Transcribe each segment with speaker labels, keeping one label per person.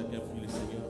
Speaker 1: chacun prie le Seigneur.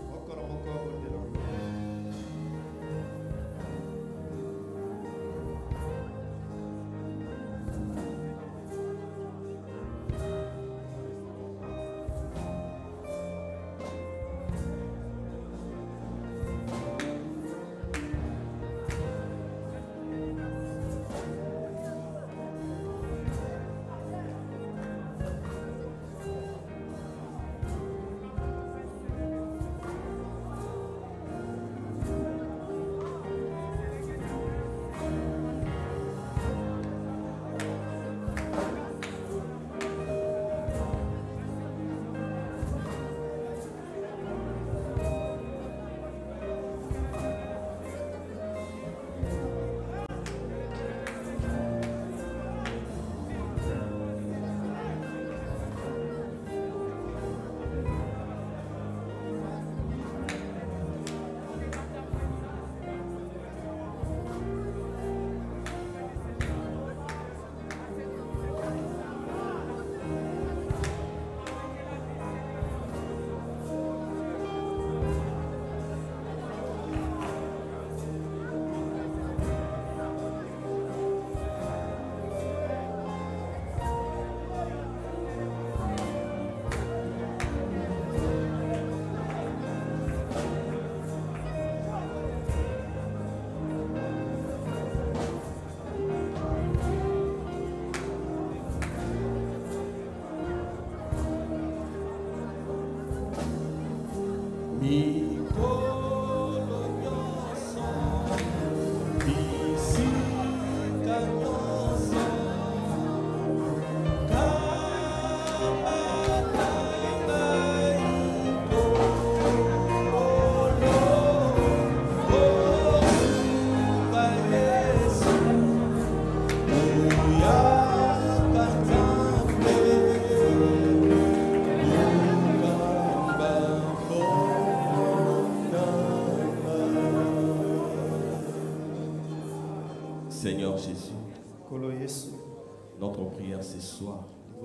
Speaker 1: Seigneur Jésus, notre prière ce soir,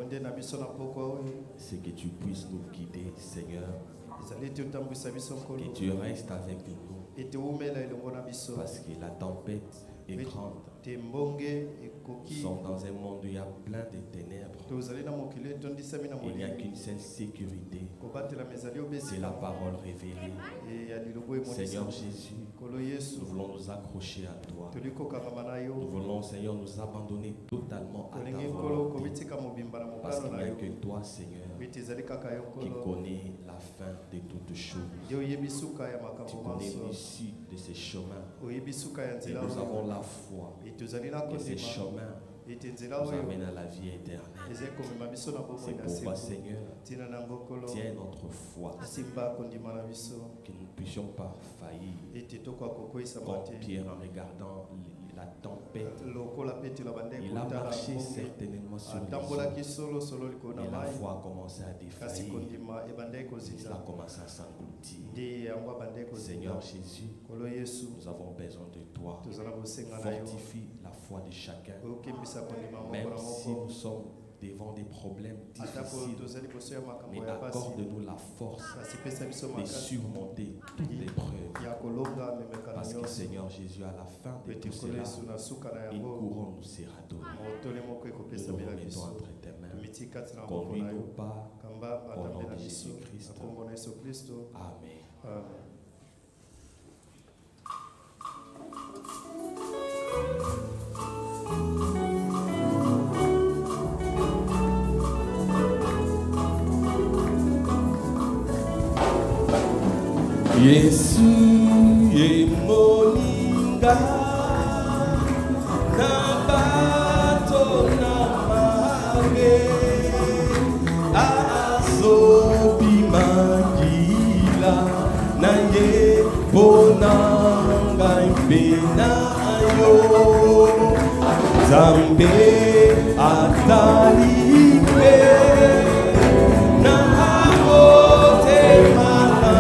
Speaker 1: c'est que tu puisses nous guider, Seigneur, que tu restes avec nous, parce que la tempête est grande. Nous sommes dans un monde où il y a plein de ténèbres. Il n'y a qu'une seule sécurité, c'est la parole révélée. Seigneur Jésus, nous voulons nous accrocher à toi. Nous voulons, Seigneur, nous abandonner totalement à ta volonté, parce qu'il n'y a que toi, Seigneur, qui connaît la fin de toutes choses. Tu connais l'issue de ces chemins. Et nous avons la foi que ces chemins nous amènent à la vie éternelle. C'est pourquoi, Seigneur, tiens notre foi, que nous ne puissions pas faillir. Comme Pierre, en regardant la tempête, il a marché certainement sur les eaux, et la foi a commencé à défaillir, il a commencé à s'engloutir. Seigneur Jésus, nous avons besoin de toi. Fortifie la foi de chacun, même si nous sommes devant des problèmes difficiles, mais accorde-nous la force de surmonter toute l'épreuve, parce que, Seigneur Jésus, à la fin de tout cela, une couronne nous sera donnée. Nous nous remettons entre tes mains. Conduis-nous pas au nom de Jésus-Christ. Amen. Yesu ye moninga na bato na mange azobi magila na ye bonanga impena yo Zambe atali na agote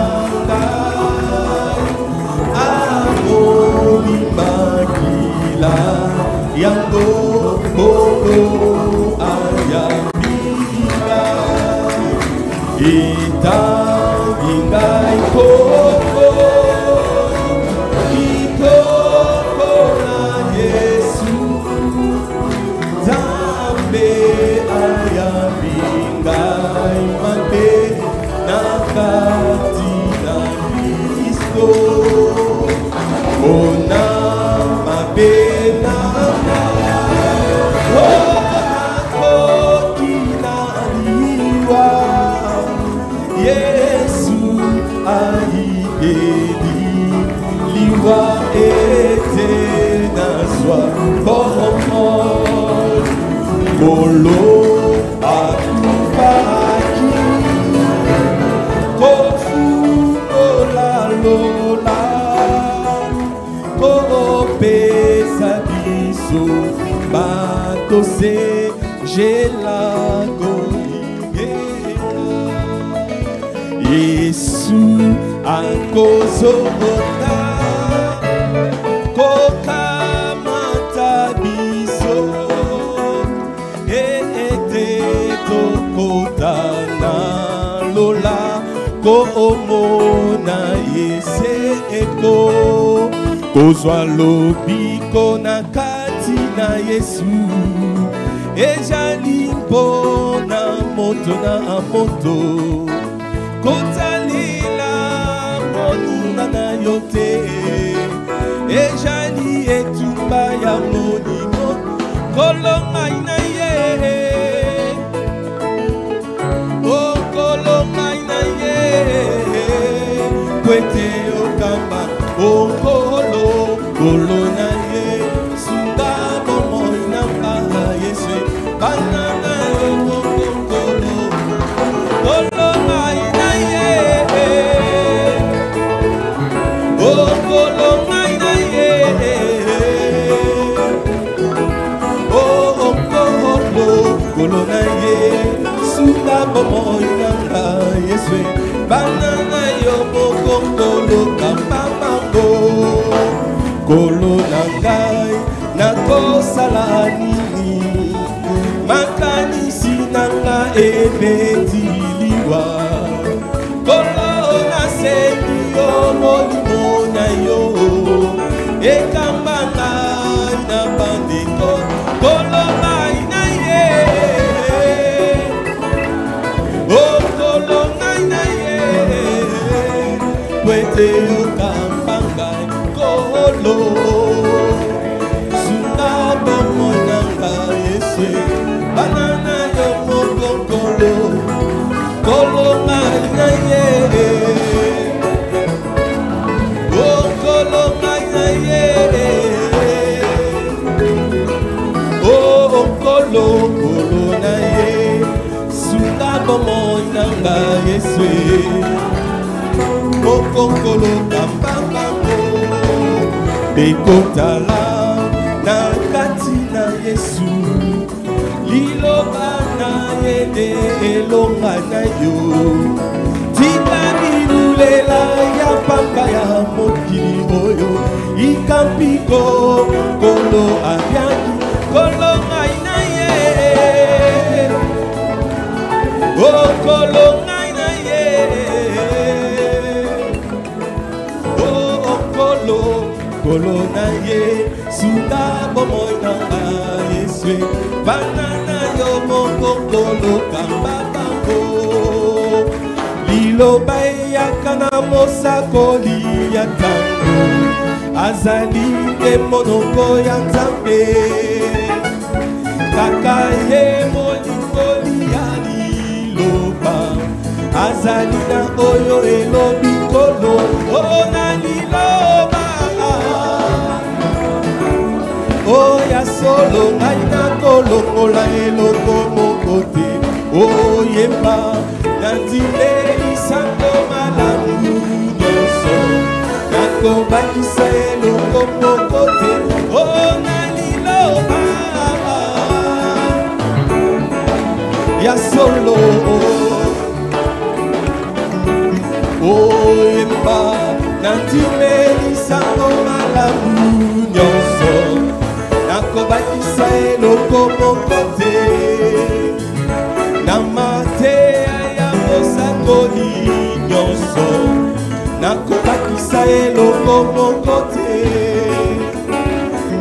Speaker 1: yango boko ayabila itangi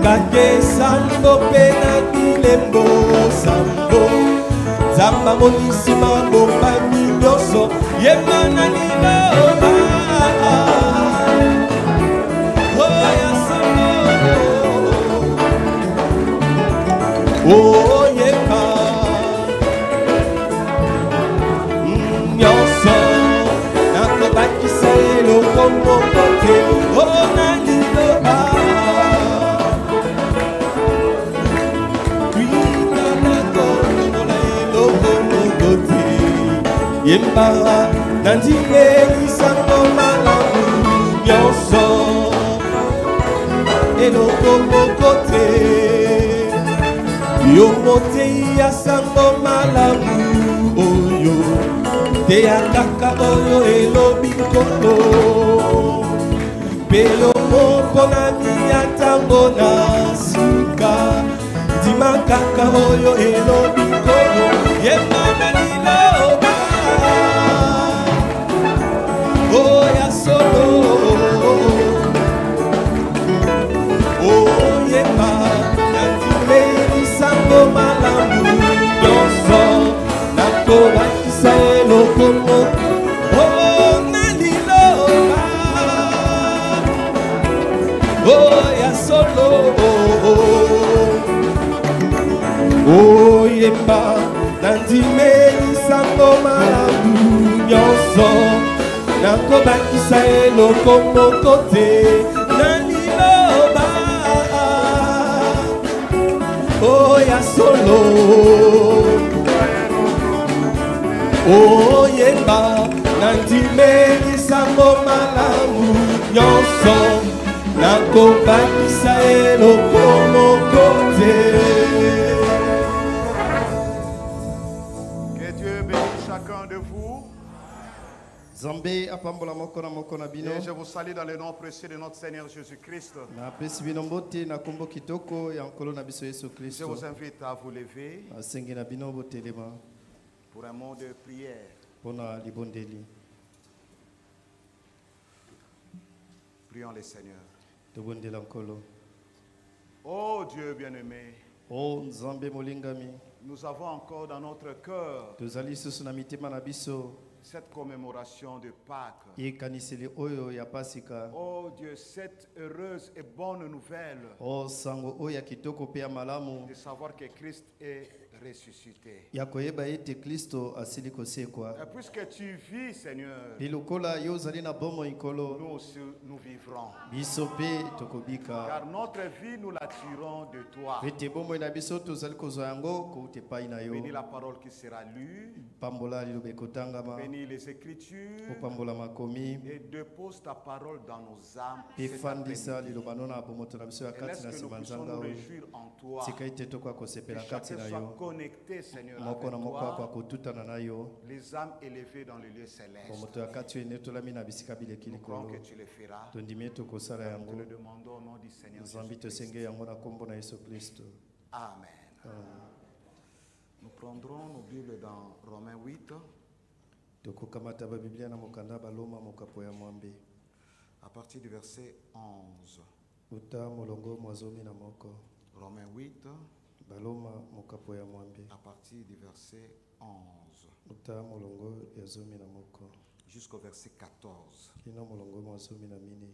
Speaker 2: kake sambo pena kilembo sambo zamba monisima bomba midoso yemana niloba oh ya sambo oh yema nyoso nakobakisa eloko moko te oh naliloba yemba nandime isango malamu nyonso eloko moko te yo motei ya sango malamu oyo te ya kaka oyo elobi nkolo mpe yo moko na miya ntango na suka ndima kaka oyo elobi nkolo yemba na liloba oh ya solo oh yema nandime isango malamu nyonso nakobakisa eloko moko oh naliloba oh ya solo oh yema nandime isango malamu nyonso nakobakisa eloko moko te naliloba oh ya solo oh yemba nandime isango malamu nyonso nakobakisa eloko moko te.
Speaker 3: Que Dieu bénisse chacun de vous.
Speaker 1: Zambé apambola moko na moko na bino.
Speaker 3: Et je vous salue dans le nom précieux de notre Seigneur Jésus-Christ.
Speaker 1: Na pesi bino mbote na kombo kitoko ya nkolo na biso Yesu
Speaker 3: Je
Speaker 1: Kristo.
Speaker 3: vous invite à vous lever
Speaker 1: Asengi na bino botelema
Speaker 3: pour un mot de prière.
Speaker 1: pona libondeli.
Speaker 3: Prions le Seigneur.
Speaker 1: Tobondela nkolo.
Speaker 3: Oh Dieu bien-aimé,
Speaker 1: Oh Nzambe molingami.
Speaker 3: nous avons encore dans notre cœur
Speaker 1: Tozali susu na mitema na biso.
Speaker 3: cette commémoration de Pâques.
Speaker 1: Yekaniseli oyo ya pasika.
Speaker 3: Oh Dieu, cette heureuse et bonne nouvelle
Speaker 1: Oh sango oyo ya kitoko pe ya malamu.
Speaker 3: de savoir que Christ est ressuscité.
Speaker 1: Ya koyeba ete Kristo asili kosekwa.
Speaker 3: Et puisque tu vis, Seigneur,
Speaker 1: Bilokola yo ozali na bomo ikolo.
Speaker 3: nous aussi nous vivrons.
Speaker 1: Biso pe tokobika.
Speaker 3: Car notre vie, nous la tirons de toi.
Speaker 1: Ete bomo na biso tozali kozwa yango koute pai na yo.
Speaker 3: Bénis la parole qui sera lue.
Speaker 1: Pambola liloba ekotangama.
Speaker 3: Bénis les Écritures.
Speaker 1: Opambola makomi.
Speaker 3: Et dépose ta parole dans nos âmes.
Speaker 1: Pe
Speaker 3: cet
Speaker 1: fandisa
Speaker 3: après-midi.
Speaker 1: liloba nona bomoto na biso ya
Speaker 3: Et
Speaker 1: kati
Speaker 3: laisse
Speaker 1: na
Speaker 3: que nous
Speaker 1: sima
Speaker 3: puissions
Speaker 1: nzanga
Speaker 3: nous
Speaker 1: oyo.
Speaker 3: réjouir en toi.
Speaker 1: Tika ite tokwa
Speaker 3: Que
Speaker 1: kosepela kati
Speaker 3: chacun
Speaker 1: na
Speaker 3: soit
Speaker 1: yo.
Speaker 3: connecté, Seigneur,
Speaker 1: Moko na
Speaker 3: avec
Speaker 1: moko akwa
Speaker 3: toi.
Speaker 1: kotutana na yo.
Speaker 3: Les âmes élevées dans le lieu céleste.
Speaker 1: Bomoto ya kati oyo enetolami na bisika bileki
Speaker 3: Nous croyons
Speaker 1: likolo.
Speaker 3: que tu le feras.
Speaker 1: Tondimi ete okosala
Speaker 3: Nous te
Speaker 1: yango.
Speaker 3: le demandons au nom du Seigneur
Speaker 1: Nzambi
Speaker 3: Jésus-Christ.
Speaker 1: tosenge yango na kombo na Yesu Kristo.
Speaker 3: Amen. Nous prendrons nos Bibles dans Romains 8,
Speaker 1: Tokokamata ba Biblia na mokanda baloma mokapo ya mwambe.
Speaker 3: à partir du verset 11.
Speaker 1: Uta molongo mwazomi na moko.
Speaker 3: Romains 8,
Speaker 1: Baloma mokapo ya mwambe.
Speaker 3: à partir du verset 11
Speaker 1: Uta molongo ya zomi na moko.
Speaker 3: jusqu'au verset 14.
Speaker 1: Kina molongo mwazomi na mini.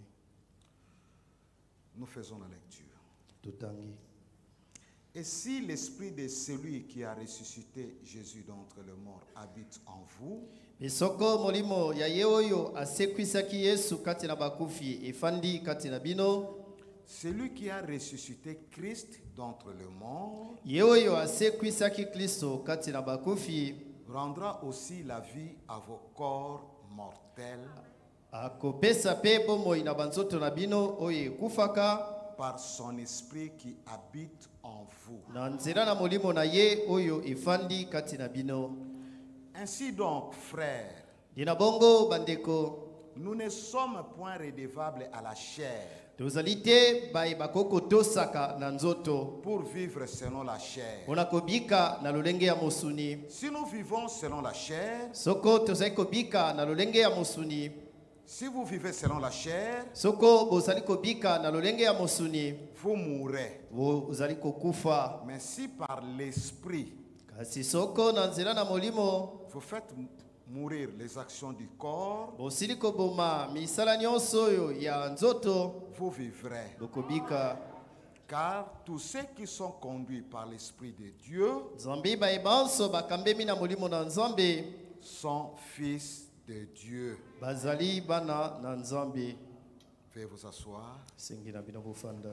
Speaker 3: Nous faisons la lecture.
Speaker 1: Tutangi.
Speaker 3: Et si l'esprit de celui qui a ressuscité Jésus d'entre les morts habite en vous,
Speaker 1: Isoko molimo ya yeoyo asekwisaki Yesu kati na bakufi efandi kati na bino.
Speaker 3: celui qui a ressuscité Christ d'entre les morts
Speaker 1: Yeoyo asekwisaki Kristo kati na bakufi
Speaker 3: rendra aussi la vie à vos corps mortels
Speaker 1: akopesa pe bomoi na banzoto na bino oyo ekufaka
Speaker 3: par son esprit qui habite en vous.
Speaker 1: na nzela na molimo na ye oyo efandi kati na bino.
Speaker 3: Ainsi donc, frères,
Speaker 1: Dina bongo bandeko
Speaker 3: nous ne sommes point redevables à la chair
Speaker 1: tozali te bai bakoko tosaka na nzoto
Speaker 3: pour vivre selon la chair.
Speaker 1: mpona kobika na lolenge ya mosuni.
Speaker 3: Si nous vivons selon la chair,
Speaker 1: Soko tozali kobika na lolenge ya mosuni,
Speaker 3: Si vous vivez selon la chair,
Speaker 1: soko bozali kobika na lolenge ya mosuni,
Speaker 3: vous mourrez.
Speaker 1: bozali kokufa.
Speaker 3: Mais si par l'esprit,
Speaker 1: Kasi soko na nzela na molimo,
Speaker 3: vous faites mourir les actions du corps,
Speaker 1: bosili koboma misala nyonso oyo ya nzoto,
Speaker 3: vous vivrez.
Speaker 1: bokobika.
Speaker 3: Car tous ceux qui sont conduits par l'Esprit de Dieu
Speaker 1: Nzambe bayebanso bakambemi na molimo na Nzambe,
Speaker 3: sont fils de Dieu.
Speaker 1: bazali bana na Nzambe.
Speaker 3: Veuillez vous asseoir.
Speaker 1: Sengi na bino bofanda.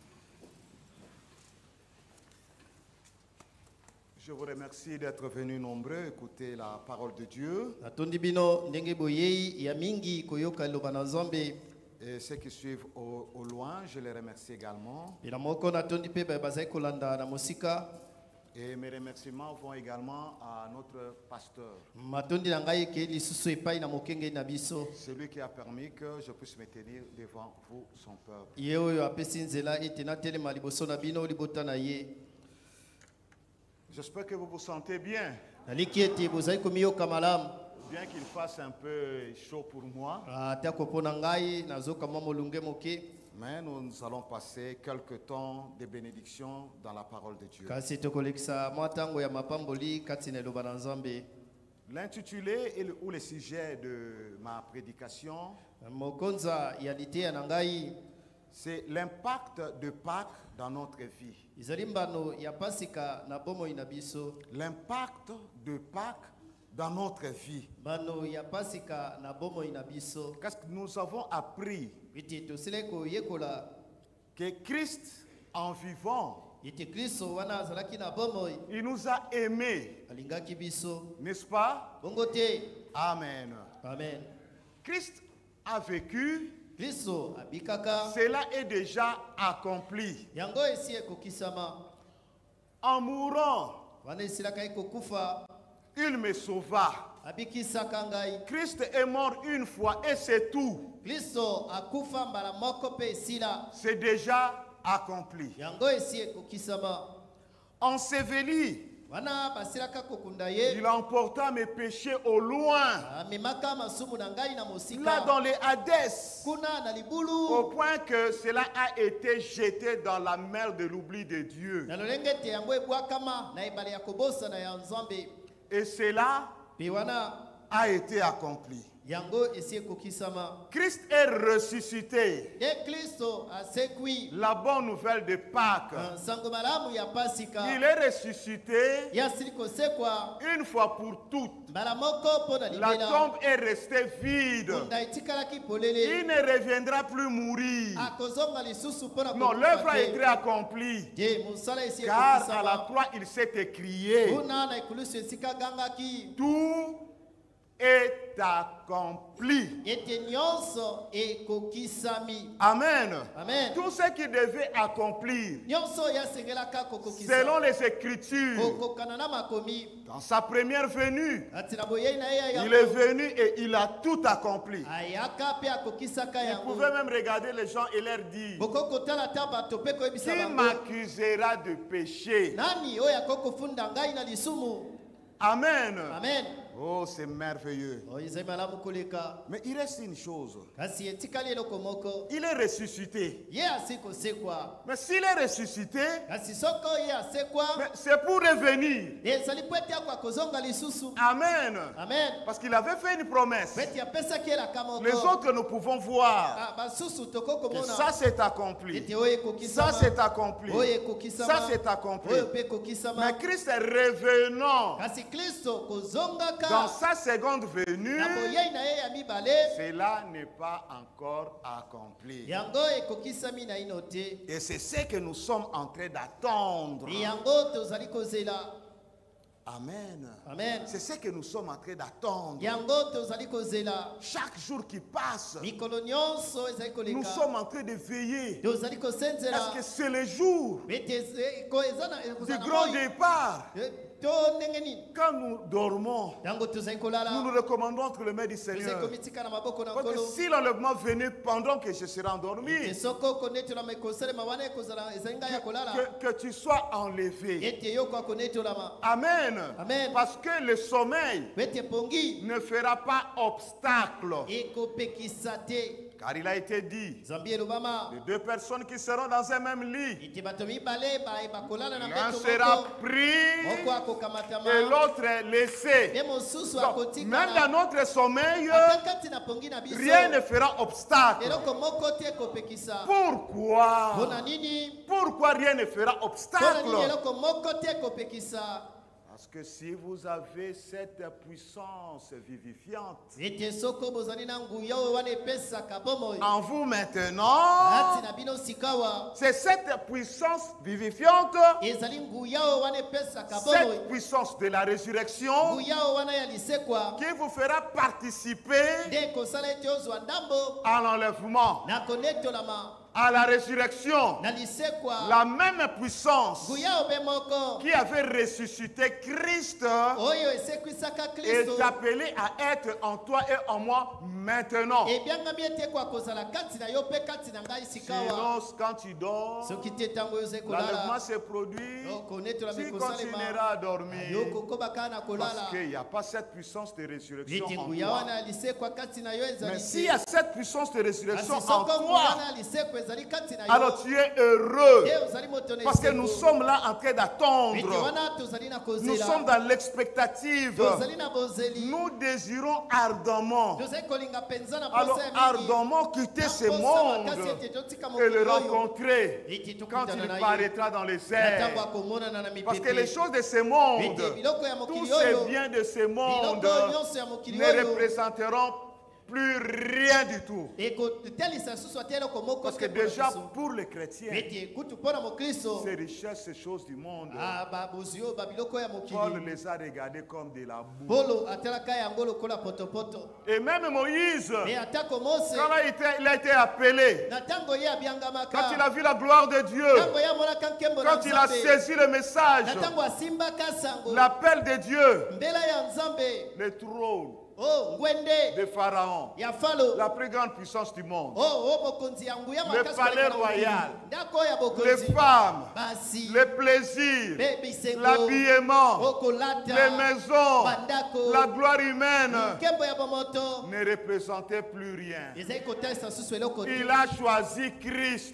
Speaker 3: Je vous remercie d'être venus nombreux écouter la parole de Dieu.
Speaker 1: Natondi bino ndenge boyei ya mingi koyoka liloba na Nzambe.
Speaker 3: Et ceux qui suivent au loin, je les remercie également.
Speaker 1: Bila moko natondi pe bazali kolanda na mosika.
Speaker 3: Et mes remerciements vont également à notre pasteur.
Speaker 1: Matondi na ngai ke lisusu epai na mokenge na biso.
Speaker 3: Celui qui a permis que je puisse me tenir devant vous, son peuple.
Speaker 1: Ye oyo apesi nzela ete natelema liboso na bino libota na ye.
Speaker 3: J'espère que vous vous sentez bien.
Speaker 1: Naliki ete bozali komiyoka malamu.
Speaker 3: Bien qu'il fasse un peu chaud pour moi.
Speaker 1: Ata kopona ngai nazoka mwa molunge moke.
Speaker 3: Mais nous allons passer quelques temps de bénédiction dans la parole de Dieu.
Speaker 1: Kasi tokolekisa mwa tango ya mapamboli kati na liloba na Nzambe.
Speaker 3: L'intitulé ou le sujet de ma prédication,
Speaker 1: Mokonza ya liteya na ngai,
Speaker 3: c'est l'impact de Pâques dans notre vie.
Speaker 1: izali mbano ya pasika na bomoi na biso.
Speaker 3: L'impact de Pâques dans notre vie.
Speaker 1: Mbano ya pasika na bomoi na biso.
Speaker 3: Parce que nous avons appris
Speaker 1: Ete tosile koyekola
Speaker 3: que Christ, en vivant,
Speaker 1: ete Kristo wana azalaki na bomoi,
Speaker 3: il nous a aimés,
Speaker 1: alingaki biso.
Speaker 3: n'est-ce pas?
Speaker 1: Bongo te.
Speaker 3: Amen.
Speaker 1: Amen.
Speaker 3: Christ a vécu,
Speaker 1: Kristo abikaka.
Speaker 3: cela est déjà accompli.
Speaker 1: Yango esi ekokisama.
Speaker 3: En mourant,
Speaker 1: Wana esilaka ekokufa.
Speaker 3: il me sauva.
Speaker 1: Abikisaka ngai.
Speaker 3: Christ est mort une fois et c'est tout.
Speaker 1: Kristo akufa mbala moko pe esila.
Speaker 3: C'est déjà accompli.
Speaker 1: Yango esi ekokisama.
Speaker 3: Enseveli,
Speaker 1: Wana basilaka kokunda ye.
Speaker 3: il emporta mes péchés au loin,
Speaker 1: Amemaka masumu na ngai na mosika.
Speaker 3: là dans les Hadès,
Speaker 1: Kuna na
Speaker 3: au
Speaker 1: libulu.
Speaker 3: point que cela a été jeté dans la mer de l'oubli de Dieu.
Speaker 1: Na lolenge te yango ebwakama na ebale ya kobosa na ya Nzambe.
Speaker 3: Et cela
Speaker 1: Pe wana
Speaker 3: a été accompli.
Speaker 1: yango esi ekokisama.
Speaker 3: Christ est ressuscité.
Speaker 1: Ye Kristo asekwi.
Speaker 3: La bonne nouvelle de Pâques.
Speaker 1: Sango malamu ya pasika.
Speaker 3: Il est ressuscité
Speaker 1: Ya asili kosekwa.
Speaker 3: une fois pour toutes.
Speaker 1: Mbala moko po na
Speaker 3: La
Speaker 1: libela.
Speaker 3: tombe est restée vide.
Speaker 1: Kunda etikalaki polele.
Speaker 3: Il ne reviendra plus mourir.
Speaker 1: Akozonga lisusu po na
Speaker 3: Non,
Speaker 1: kokufa
Speaker 3: l'œuvre a
Speaker 1: te.
Speaker 3: été accomplie.
Speaker 1: Ye mosala esi
Speaker 3: Car à
Speaker 1: ekokisama.
Speaker 3: la croix, il s'est écrié.
Speaker 1: Kuna na ekulusu esika gangaki.
Speaker 3: Tout est accompli.
Speaker 1: Ete nyonso ekokisami.
Speaker 3: Amen.
Speaker 1: Amen.
Speaker 3: Tout ce qui devait accomplir
Speaker 1: Nyonso yasengelaka kokokisa.
Speaker 3: selon les Écritures.
Speaker 1: Kokokana na makomi.
Speaker 3: Dans sa première venue,
Speaker 1: Ati na boyei na ye ya
Speaker 3: il est venu et il a tout accompli.
Speaker 1: ayaka pe akokisaka
Speaker 3: Vous
Speaker 1: yango.
Speaker 3: pouvez même regarder les gens et leur dire,
Speaker 1: Bokokotala ta bato pe koyebisa
Speaker 3: qui
Speaker 1: bango.
Speaker 3: m'accusera de péché?
Speaker 1: Nani oyo akokofunda ngai na lisumu.
Speaker 3: Amen.
Speaker 1: Amen.
Speaker 3: Oh, c'est merveilleux.
Speaker 1: Oyo ezali malamu koleka.
Speaker 3: Mais il reste une chose.
Speaker 1: Kasi etikali eloko moko.
Speaker 3: Il est ressuscité.
Speaker 1: Ye asi kosekwa.
Speaker 3: Mais s'il est ressuscité,
Speaker 1: Kasi soko ye asekwa.
Speaker 3: mais c'est pour revenir.
Speaker 1: Ezali po ete ako akozonga lisusu.
Speaker 3: Amen.
Speaker 1: Amen.
Speaker 3: Parce qu'il avait fait une promesse.
Speaker 1: Po ete apesaki elaka moko.
Speaker 3: Les autres, nous pouvons voir
Speaker 1: Ah, basusu
Speaker 3: que
Speaker 1: tokokomona.
Speaker 3: ça c'est accompli.
Speaker 1: Ete oyo ekokisama.
Speaker 3: Ça c'est accompli.
Speaker 1: Oyo ekokisama.
Speaker 3: Ça c'est accompli.
Speaker 1: Oyo pe ekokisama.
Speaker 3: Mais Christ est revenant
Speaker 1: Kasi Kristo kozongaka.
Speaker 3: dans sa seconde venue.
Speaker 1: Na boyei na ye ya mibale.
Speaker 3: Cela n'est pas encore accompli.
Speaker 1: Yango ekokisami na ino te.
Speaker 3: Et c'est ce que nous sommes en train d'attendre.
Speaker 1: Yango tozali kozela.
Speaker 3: Amen.
Speaker 1: Amen.
Speaker 3: C'est ce que nous sommes en train d'attendre.
Speaker 1: Yango tozali kozela.
Speaker 3: Chaque jour qui passe,
Speaker 1: Mikolo nyonso ezali koleka.
Speaker 3: nous sommes en train de veiller.
Speaker 1: Tozali kosenzela.
Speaker 3: Parce que c'est le jour
Speaker 1: Bete ko ezana
Speaker 3: du grand départ. Quand nous dormons, nous nous recommandons entre les mains du Seigneur. Parce que si l'enlèvement venait pendant que je serai endormi, que tu sois enlevé. Amen.
Speaker 1: Amen.
Speaker 3: Parce que le sommeil ne fera pas obstacle. Car il a été dit, les deux personnes qui seront dans un même lit, l'un sera pris et l'autre laissé. Donc, même dans notre sommeil, rien ne fera obstacle. Pourquoi? Pourquoi rien ne fera obstacle? Parce que si vous avez cette puissance vivifiante en vous maintenant, c'est cette puissance vivifiante, cette puissance de la résurrection qui vous fera participer à l'enlèvement, à la résurrection. La même puissance qui avait ressuscité Christ est appelée à être en toi et en moi maintenant. Sinon, quand tu dors, l'enlèvement se produit, tu continueras à dormir. Parce qu'il n'y a pas cette puissance de résurrection en toi. Mais s'il y a cette puissance de résurrection en toi, alors tu es heureux. Parce que nous sommes là en train d'attendre. Nous sommes dans l'expectative. Nous désirons ardemment, alors ardemment quitter ce monde et le rencontrer quand il paraîtra dans les airs. Parce que les choses de ce monde, tous ces biens de ce monde ne représenteront plus rien du tout. Parce que déjà pour les chrétiens, ces richesses, ces choses du monde, Paul les a regardées comme de la boue. Et même Moïse, quand il a été appelé, quand il a vu la gloire de Dieu, quand il a saisi le message, l'appel de Dieu, le trône de Pharaon, la plus grande puissance du monde, le palais royal, les femmes, les plaisirs, l'habillement, les maisons, la gloire humaine ne représentaient plus rien. Il a choisi Christ.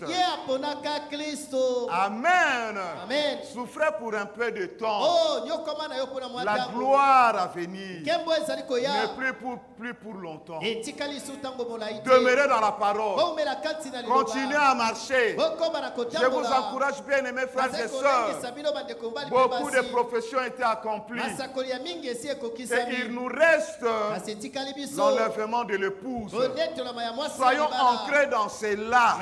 Speaker 3: Amen. Souffrez pour un peu de temps. La gloire à venir plus pour longtemps. Demeurez dans la parole. Continuez à marcher. Je vous encourage, bien aimés frères et sœurs. Beaucoup de professions ont été accomplies. Et il nous reste l'enlèvement de l'épouse. Soyons ancrés dans cela.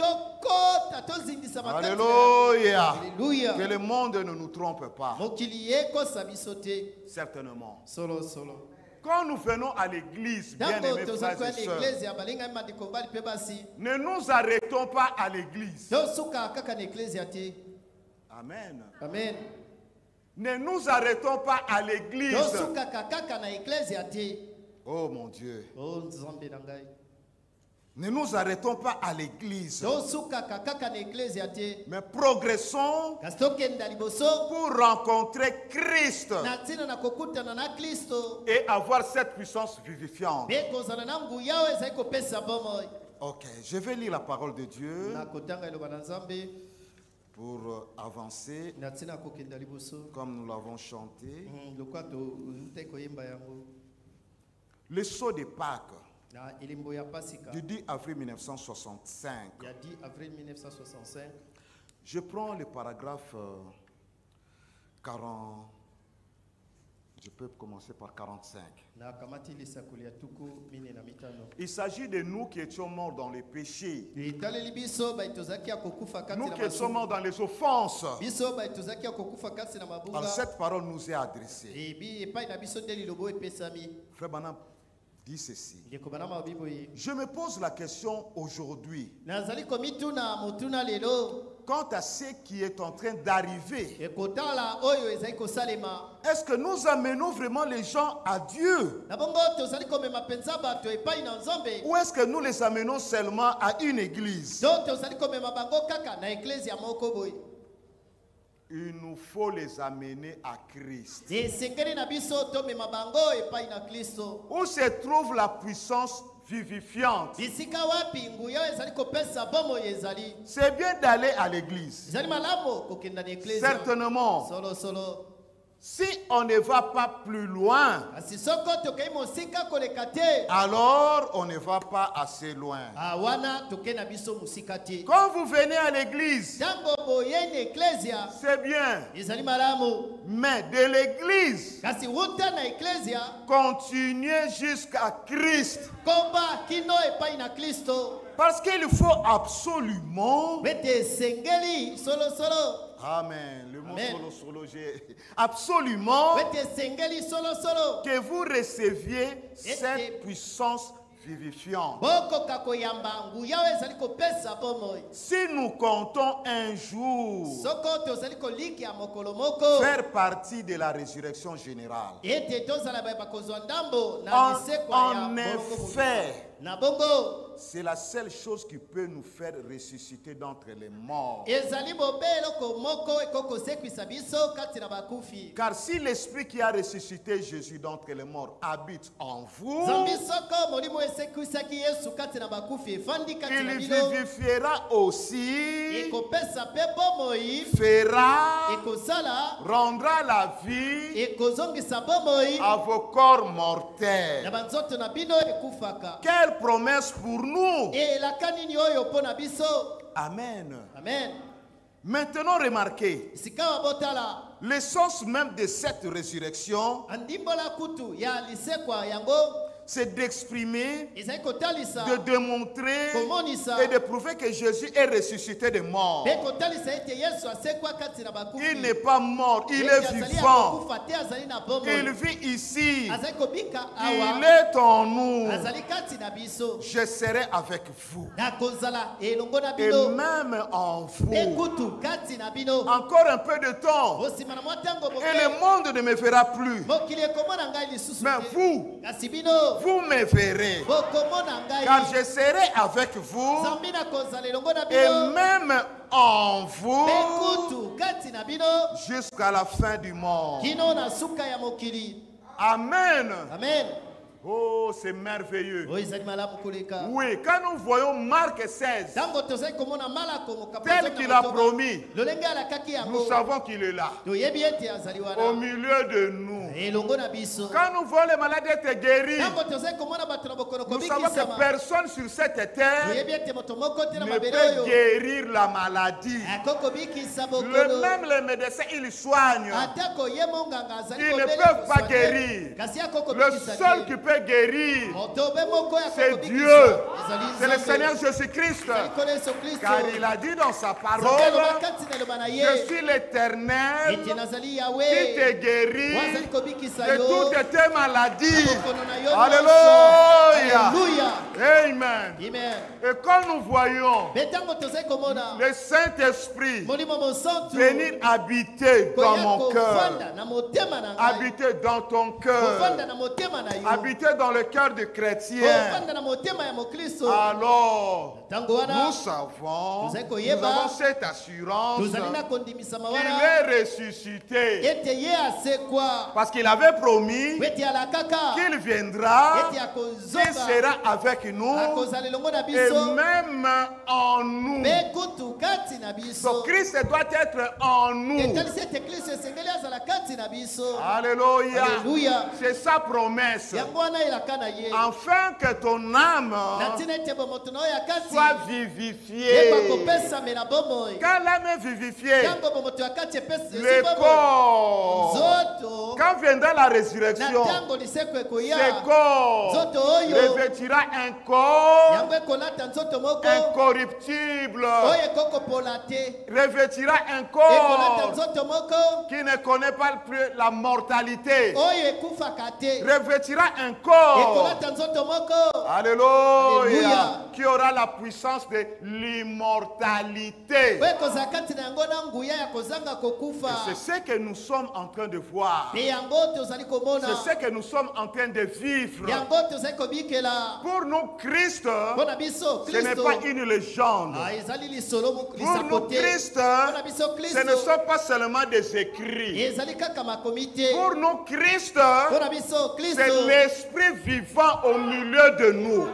Speaker 3: Alléluia. Que le monde ne nous trompe pas. Certainement. Quand nous venons à l'église, bien aimés frères et sœurs, ne nous arrêtons pas à l'église. Amen.
Speaker 1: Amen.
Speaker 3: Ne nous arrêtons pas à l'église. Oh mon Dieu. Ne nous arrêtons pas à l'église, mais progressons pour rencontrer Christ et avoir cette puissance vivifiante. Ok, je vais lire la parole de Dieu pour avancer comme nous l'avons chanté. Le sceau de Pâques du 10 avril 1965. Je prends le paragraphe 40. Je peux commencer par 45. Il s'agit de nous qui étions morts dans les péchés. Nous qui étions morts dans les offenses. Alors cette parole nous est adressée. Frère Branham dit ceci. Je me pose la question aujourd'hui. quant à ce qui est en train d'arriver, est-ce que nous amenons vraiment les gens à Dieu? Ou est-ce que nous les amenons seulement à une église? Il nous faut les amener à Christ. Où se trouve la puissance vivifiante? C'est bien d'aller à l'église. Certainement. Si on ne va pas plus loin, alors on ne va pas assez loin. Quand vous venez à l'église, c'est bien. Mais de l'église, continuez jusqu'à Christ. Parce qu'il faut absolument... Amen. Le mot solo, absolument que vous receviez cette puissance vivifiante. Si nous comptons un jour faire partie de la résurrection générale, en effet, c'est la seule chose qui peut nous faire ressusciter d'entre les morts. Car si l'esprit qui a ressuscité Jésus d'entre les morts habite en vous, il vivifiera aussi, fera, rendra la vie à vos corps mortels. Quelle promesse pour nous! Amen.
Speaker 4: Amen.
Speaker 3: Maintenant, remarquez, l'essence même de cette résurrection, c'est d'exprimer, de démontrer et de prouver que Jésus est ressuscité des morts. Il n'est pas mort, il est vivant. Il vit ici. Il est en nous. Je serai avec vous. Et même en vous. Encore un peu de temps. Et le monde ne me verra plus. Mais vous me verrez, car je serai avec vous et même en vous jusqu'à la fin du monde. Amen.
Speaker 4: Amen.
Speaker 3: Oh, c'est merveilleux. Oui, quand nous voyons Marc 16, tel qu'il a promis, nous savons qu'il est là, au milieu de nous. Quand nous voyons les malades être guéris, nous savons que personne sur cette terre ne peut guérir la maladie. Même les médecins, ils soignent. Ils ne peuvent pas guérir. Le seul qui peut guérir, c'est Dieu, c'est le Seigneur Jésus-Christ, car il a dit dans sa parole, je suis l'Éternel qui te guérit de toutes tes maladies. Alléluia. Amen. Et quand nous voyons le Saint-Esprit venir habiter dans mon cœur, habiter dans ton cœur, habiter dans le cœur du chrétien, alors nous savons, nous avons cette assurance qu'il est ressuscité. Parce qu'il avait promis qu'il viendra, qu'il sera avec nous et même en nous. Donc Christ doit être en nous. Alléluia. C'est sa promesse. Afin que ton âme soit vivifiée. Quand l'âme est vivifiée, le corps, quand viendra la résurrection, ce corps revêtira un corps incorruptible, revêtira un corps qui ne connaît pas plus la mortalité, revêtira un corps. Alléluia. Qui aura la puissance de l'immortalité. C'est ce que nous sommes en train de voir. C'est ce que nous sommes en train de vivre. Pour nous, Christ, ce n'est pas une légende. Pour nous, Christ, ce ne sont pas seulement des écrits. Pour nous, Christ, c'est l'esprit vivant au milieu de nous.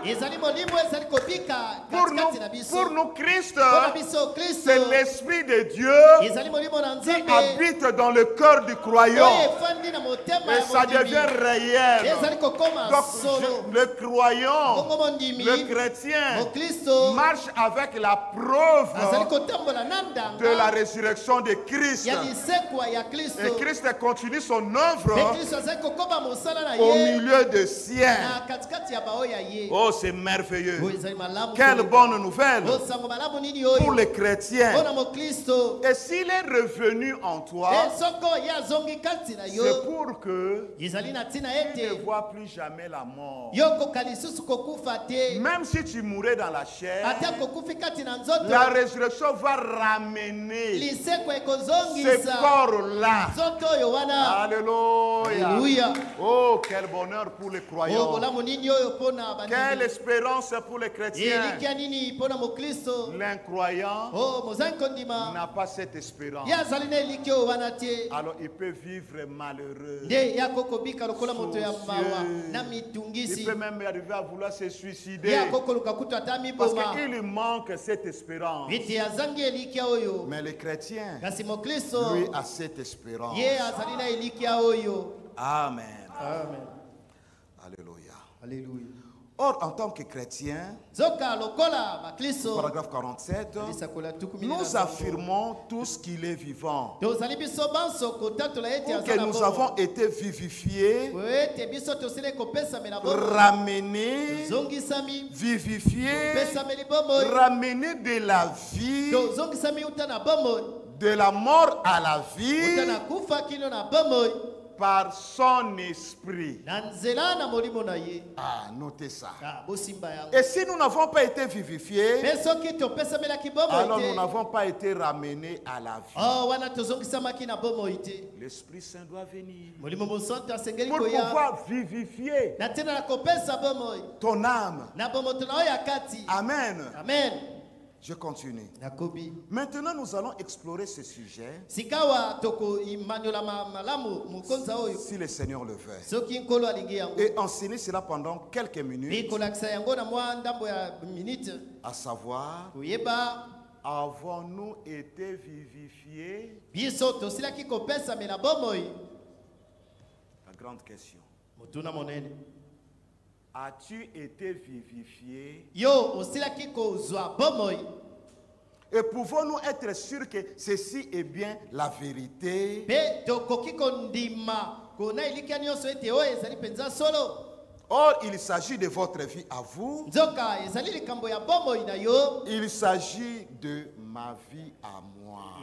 Speaker 3: Pour nous, Christ, c'est l'esprit de Dieu qui habite dans le cœur du croyant. Et ça devient réel. Donc, le croyant, le chrétien, marche avec la preuve de la résurrection de Christ. Et Christ continue son œuvre au milieu de siens. Oh, c'est merveilleux. Quelle bonne nouvelle pour les chrétiens. Et s'il est revenu en toi, c'est pour que tu ne vois plus jamais la mort. Même si tu mourais dans la chair, la résurrection va ramener ce corps-là. Alléluia. Oh, quel bonheur pour les croyants. Quelle espérance pour les chrétiens. L'incroyant n'a pas cette espérance. Alors il peut vivre malheureux. Il peut même arriver à vouloir se suicider parce qu'il manque cette espérance. Mais le chrétien, lui, a cette espérance. Amen. Alléluia.
Speaker 1: Alléluia.
Speaker 3: Or, en tant que chrétien, paragraphe 47, nous affirmons tous qu'il est vivant. Pour que nous avons été vivifiés, ramenés, vivifiés, ramenés de la vie, de la mort à la vie, par son esprit. Ah, notez ça. Et si nous n'avons pas été vivifiés, alors nous n'avons pas été ramenés à la vie. L'Esprit Saint doit venir pour pouvoir vivifier ton âme. Amen.
Speaker 1: Amen.
Speaker 3: Je continue. Maintenant, nous allons explorer ce sujet. Si le Seigneur le veut. Et enseigner cela pendant quelques minutes. À savoir, avons-nous été vivifiés? La grande question. As-tu été vivifié? Et pouvons-nous être sûrs que ceci est bien la vérité? Or, il s'agit de votre vie à vous. Il s'agit de ma vie à moi.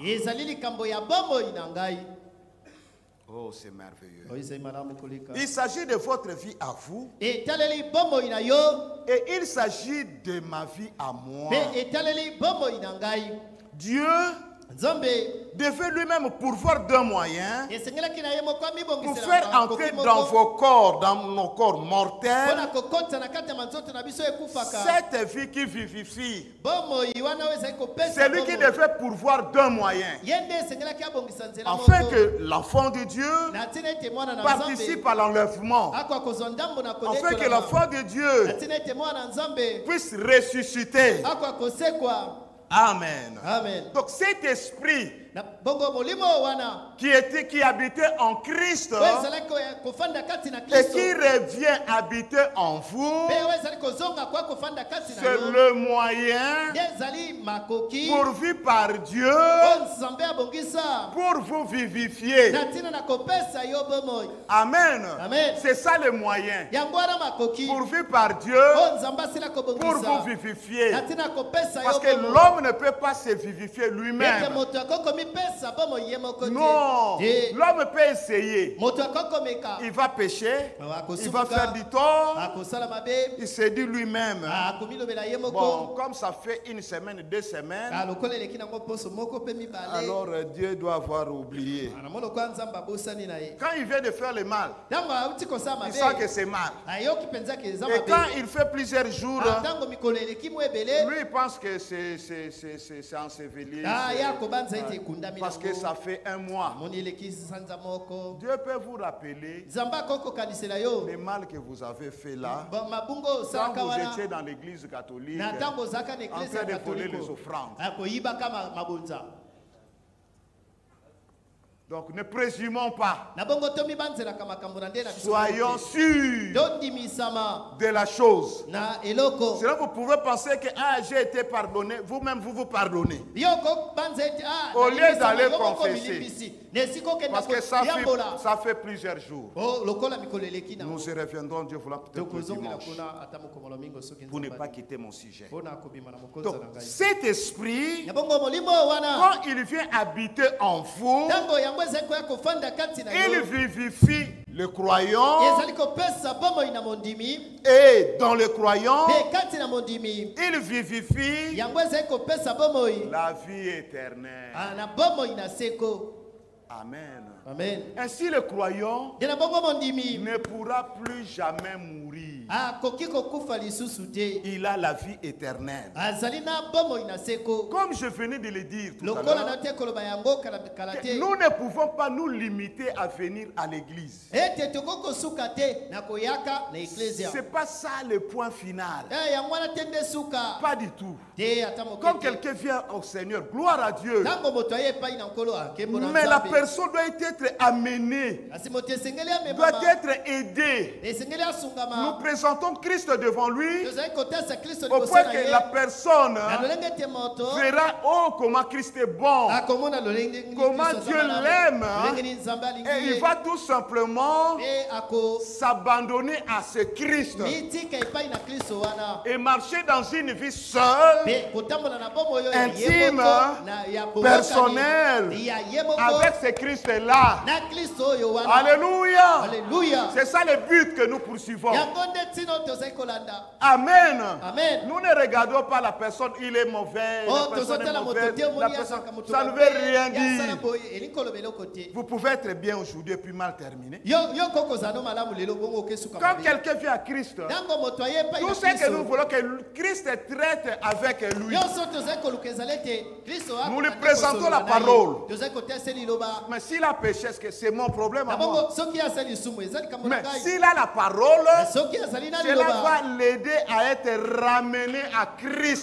Speaker 3: Oh, c'est merveilleux. Il s'agit de votre vie à vous. Et il s'agit de ma vie à moi. Dieu devait lui-même pourvoir d'un moyen pour faire entrer dans vos corps, dans nos corps mortels, cette vie qui vivifie. C'est lui qui devait pourvoir d'un moyen afin que l'enfant de Dieu participe à l'enlèvement, afin que l'enfant de Dieu puisse ressusciter. Amen.
Speaker 1: Amen.
Speaker 3: Donc cet esprit qui habitait en Christ et qui revient habiter en vous, c'est le moyen pourvu par Dieu pour vous vivifier. Amen. C'est ça le moyen pourvu par Dieu pour vous vivifier. Parce que l'homme ne peut pas se vivifier lui-même. Non, l'homme peut essayer. Il va pécher, il va faire du tort. Il se dit lui-même, bon, comme ça fait une semaine, 2 semaines, alors Dieu doit avoir oublié. Quand il vient de faire le mal, il sent que c'est mal. Et quand il fait plusieurs jours, lui il pense que c'est enseveli. Parce que ça fait 1 mois. Dieu peut vous rappeler le mal que vous avez fait là. Quand vous étiez dans l'église catholique, en train de voler les offrandes. Donc ne présumons pas. Soyons sûrs de la chose. Sinon vous pouvez penser que j'ai été pardonné, vous-même vous pardonnez. Au lieu d'aller confesser. Parce que ça fait plusieurs jours. Nous y reviendrons, Dieu voulant, peut-être le dimanche, pour ne pas quitter mon sujet. Donc cet esprit, quand il vient habiter en vous, il vivifie le croyant, et dans le croyant, il vivifie la vie éternelle. Amen.
Speaker 2: Amen.
Speaker 3: Ainsi le croyant ne pourra plus jamais mourir. Il a la vie éternelle. Comme je venais de le dire tout à l'heure, nous ne pouvons pas nous limiter à venir à l'église. C'est pas ça le point final. Pas du tout. Comme quelqu'un vient au Seigneur, gloire à Dieu. Mais la personne doit être amenée, doit être aidée. Nous présentons Christ devant lui au point que la personne verra, oh comment Christ est bon, comment Dieu l'aime, et il va tout simplement s'abandonner à ce Christ et marcher dans une vie seule, intime, personnelle, avec ce Christ-là. Alléluia. C'est ça le but que nous poursuivons. Amen. Nous ne regardons pas la personne, il est mauvais, la personne est mauvaise, ça ne veut rien dire. Vous pouvez être bien aujourd'hui et puis mal terminé. Quand quelqu'un vient à Christ, tout ce que nous voulons que Christ traite avec lui. Nous lui présentons la parole. Mais s'il a péché, c'est mon problème à moi. Mais s'il a la parole, cela va l'aider à être ramené à Christ.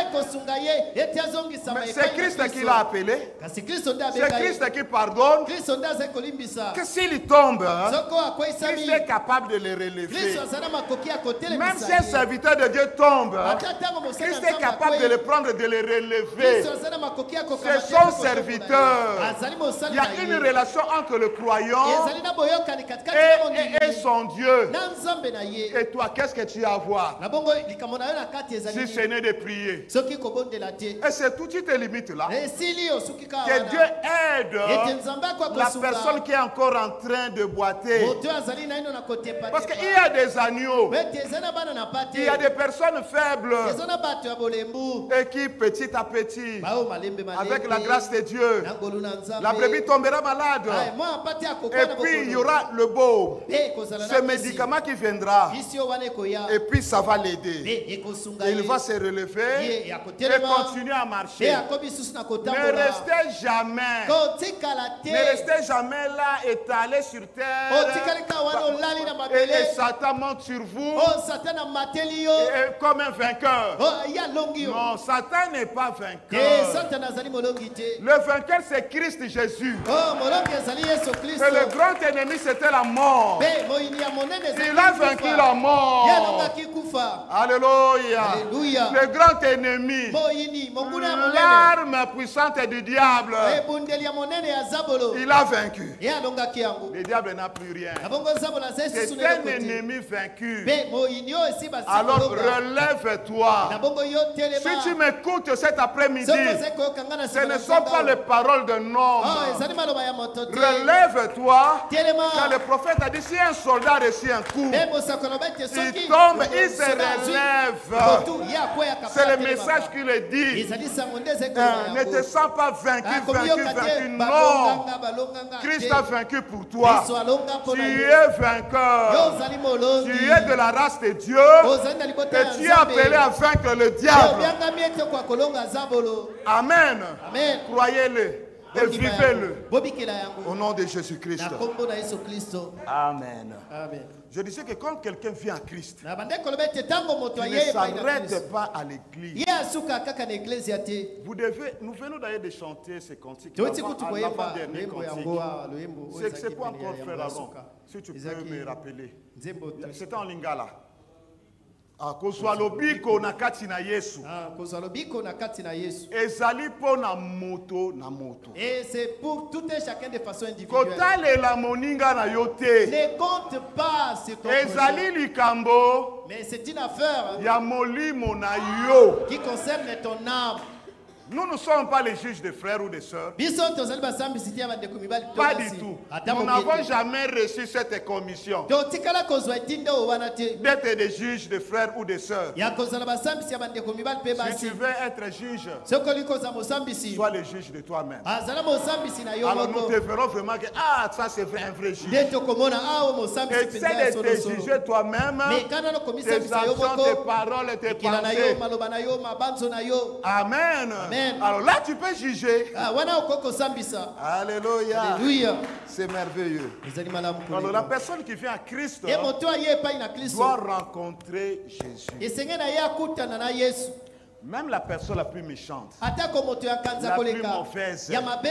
Speaker 3: Mais c'est Christ qui l'a appelé. C'est Christ qui pardonne. Que s'il tombe, Christ est capable de le relever. Même si un serviteur de Dieu tombe, Christ est capable de le prendre et de le relever. C'est son serviteur. Il y a une relation entre le croyant et son Dieu. Et toi, qu'est-ce que tu as à voir si ce n'est de prier? Et c'est tout, tu te limites là. Que Dieu aide la personne qui est encore en train de boiter. Parce qu'il y a des agneaux, il y a des personnes faibles et qui petit à petit, avec la grâce de Dieu, la brebis tombera malade. Et puis il y aura le baume, ce médicament qui viendra, et puis ça va l'aider. Il va se relever et continuer à marcher. Ne restez jamais là étalé sur terre et Satan monte sur vous comme un vainqueur. Non, Satan n'est pas vainqueur. Le vainqueur, c'est Christ Jésus. Et le grand ennemi, c'était la mort. Il a vaincu la mort. Alléluia. Le grand ennemi, l'arme puissante du diable, Il a vaincu. Le diable n'a plus rien. C'est un ennemi vaincu. Alors relève-toi. Si tu m'écoutes cet après-midi, ce ne sont pas les paroles d'un homme. Relève-toi. Quand le prophète a dit, si un soldat reçut un coup, il tombe, il se relève. C'est le message qu'il est dit. Ne te sens pas vaincu. Non. Christ a vaincu pour toi. Tu es vainqueur. Tu es de la race de Dieu. Et tu es appelé à vaincre le diable. Amen. Croyez-le. Et vivez-le. Au nom de Jésus-Christ. Amen. Je disais que quand quelqu'un vient à Christ, il ne s'arrête pas à l'église. Nous venons d'ailleurs de chanter ces cantiques. L'avant-dernier cantique. C'est pas encore fait avant. Si tu peux me rappeler. C'était en lingala. Kozwalobiko na kati na Yesu. Ezali po na moto na moto.
Speaker 1: Et c'est pour tout et chacun de façon individuelle.
Speaker 3: Kotale la moninga na yote.
Speaker 1: Ne compte pas sur ton
Speaker 3: Ezali likambo.
Speaker 1: Mais c'est une affaire
Speaker 3: ya molimo na yo
Speaker 1: qui concerne ton âme.
Speaker 3: Nous ne sommes pas les juges des frères ou des sœurs. Pas du tout. Nous n'avons jamais reçu cette commission d'être des juges des frères ou des sœurs. Si tu veux être juge, sois le juge de toi-même. Alors nous te verrons vraiment que ça c'est un vrai juge. Essaie de te juger toi-même, tes actions, tes paroles, tes pensées. Amen. Alors là, tu peux juger. Alléluia.
Speaker 1: Alléluia.
Speaker 3: C'est merveilleux. Alors la personne qui vient à Christ doit rencontrer Jésus. Même la personne la plus méchante, la plus mauvaise,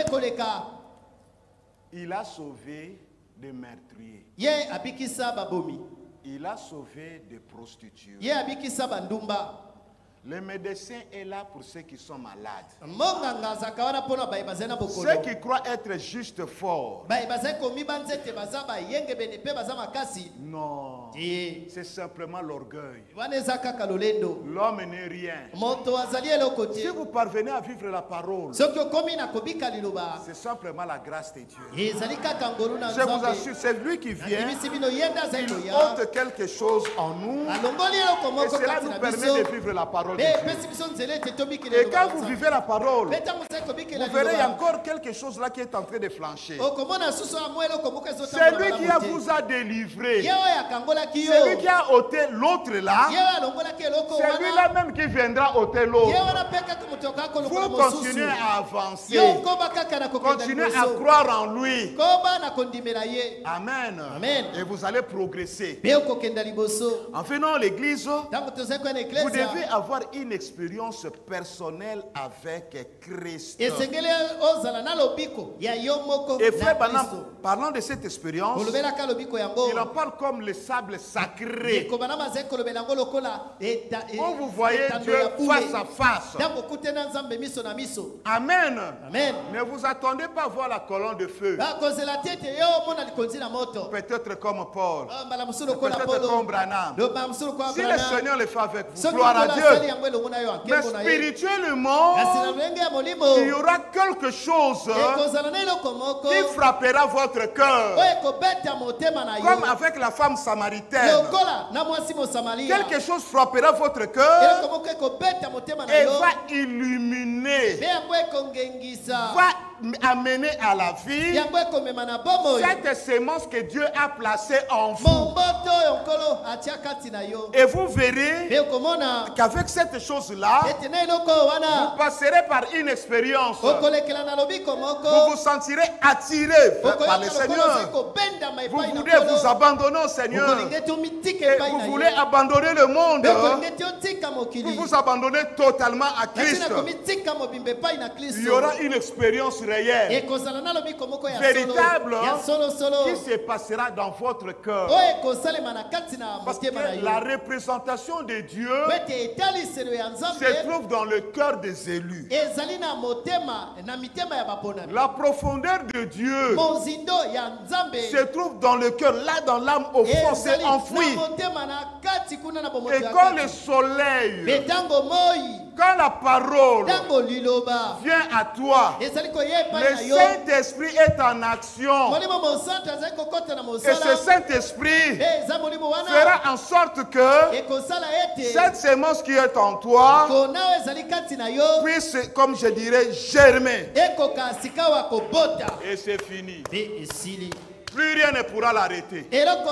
Speaker 3: il a sauvé des meurtriers. Il a sauvé des prostituées. Le médecin est là pour ceux qui sont malades. Ceux qui croient être juste forts. Non. C'est simplement l'orgueil. L'homme n'est rien. Si vous parvenez à vivre la parole, c'est simplement la grâce de Dieu. Je vous assure, c'est lui qui vient. Il ôte quelque chose en nous. Et cela nous permet de vivre la parole. Et quand vous vivez la parole, vous verrez, il y a encore quelque chose là qui est en train de flancher. C'est lui qui vous a délivré. C'est lui qui a ôté l'autre là. C'est lui là même qui viendra ôter l'autre. Vous continuez à avancer. Continuez à croire en lui. Amen. Et vous allez progresser. En venant à l'église, vous devez avoir une expérience personnelle avec Christ. Et frère Branham, parlant de cette expérience, il en parle comme le sable sacré. Où vous voyez Dieu face à face. Amen. Ne vous attendez pas à voir la colonne de feu. Peut-être comme Paul. Peut-être comme Branham. Si le Seigneur le fait avec vous, gloire à Dieu. Mais spirituellement, il y aura quelque chose qui frappera votre cœur. Comme avec la femme samaritaine. Quelque chose frappera votre cœur et va illuminer, va amener à la vie cette sémence que Dieu a placée en vous. Et vous verrez qu'avec cette chose-là, vous passerez par une expérience. Vous vous sentirez attiré par le Seigneur. Vous voulez vous abandonner au Seigneur. Et vous voulez abandonner le monde. Vous vous abandonnez totalement à Christ. Il y aura une expérience réelle réel, véritable, qui se passera dans votre cœur. Parce que la représentation de Dieu se trouve dans le cœur des élus. La profondeur de Dieu se trouve dans le cœur, là dans l'âme au fond, c'est enfoui. Et quand le soleil, quand la parole vient à toi, le Saint-Esprit est en action. Et ce Saint-Esprit fera en sorte que cette sémence qui est en toi puisse, comme je dirais, germer. Et c'est fini. Plus rien ne pourra l'arrêter.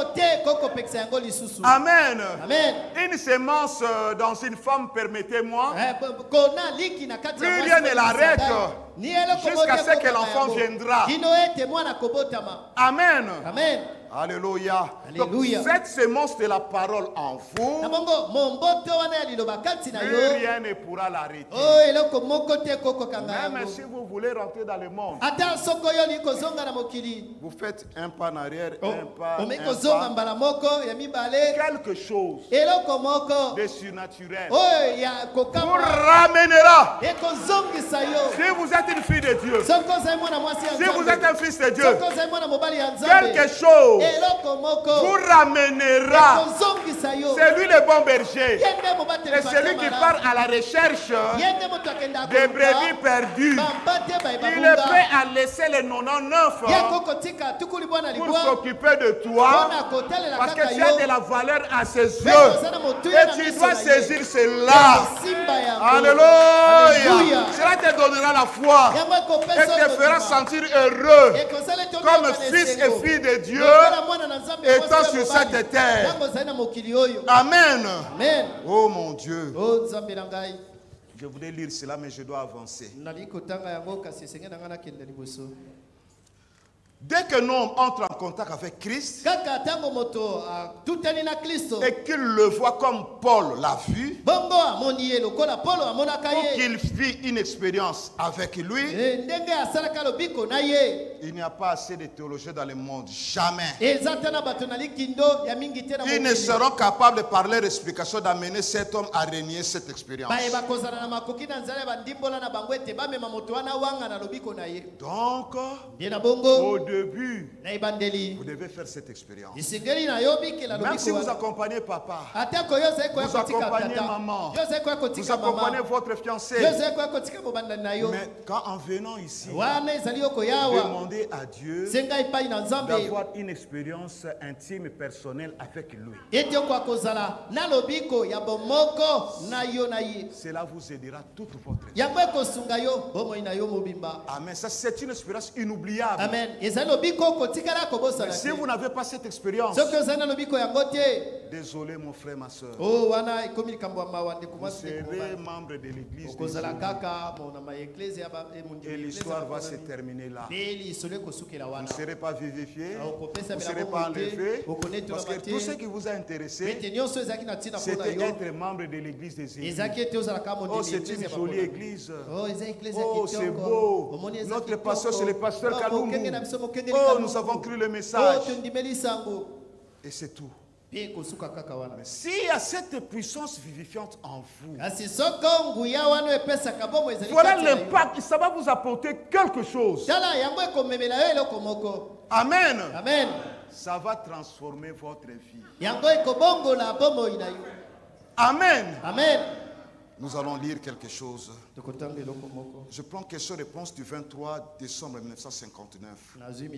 Speaker 3: Amen. Amen. Une sémence dans une femme, permettez-moi, plus rien ne l'arrête jusqu'à ce que l'enfant viendra. Amen. Amen. Alléluia. Donc, cette sémence de la parole en vous, plus rien ne pourra l'arrêter. Même si vous voulez rentrer dans le monde, vous faites un pas en arrière, un pas, quelque chose de surnaturel vous ramènera. Si vous êtes une fille de Dieu, si vous êtes un fils de Dieu, quelque chose vous ramènera. C'est lui le bon berger. Et celui qui part à la recherche des brebis perdues, il est prêt à laisser les 99 pour s'occuper de toi, parce que tu as de la valeur à ses yeux. Et tu dois saisir cela. Alléluia. Cela te donnera la foi et te fera sentir heureux comme fils et fille de Dieu étant sur cette terre. Amen. Amen. Oh mon Dieu. Je voulais lire cela, mais je dois avancer. Dès qu'un homme entre en contact avec Christ et qu'il le voit comme Paul l'a vu, ou qu'il vit une expérience avec lui, il n'y a pas assez de théologiens dans le monde. Jamais. Ils ne seront capables de par leur explication d'amener cet homme à régner cette expérience. Donc, au début, vous devez faire cette expérience. Même si vous accompagnez papa, vous accompagnez maman, vous accompagnez votre fiancé. Mais quand en venant ici, demandez à Dieu d'avoir une expérience intime et personnelle avec lui. Cela vous aidera toute votre vie. Amen. Ça, c'est une expérience inoubliable. Amen. Mais si vous n'avez pas cette expérience, désolé mon frère, ma soeur, vous serez membre de l'église et l'histoire va se terminer là. Vous ne serez pas vivifié, vous ne serez pas enlevé, parce que tout ce qui vous a intéressé, c'était être membre de l'église des élus. Oh, c'est une jolie église. Oh, c'est beau. Notre pasteur, c'est le pasteur Kalumbu. Oh, nous avons cru le message. Et c'est tout. Mais s'il y a cette puissance vivifiante en vous, voilà l'impact, ça va vous apporter quelque chose. Amen. Amen. Ça va transformer votre vie. Amen. Amen. Nous allons lire quelque chose. Je prends question-réponse du 23 décembre 1959.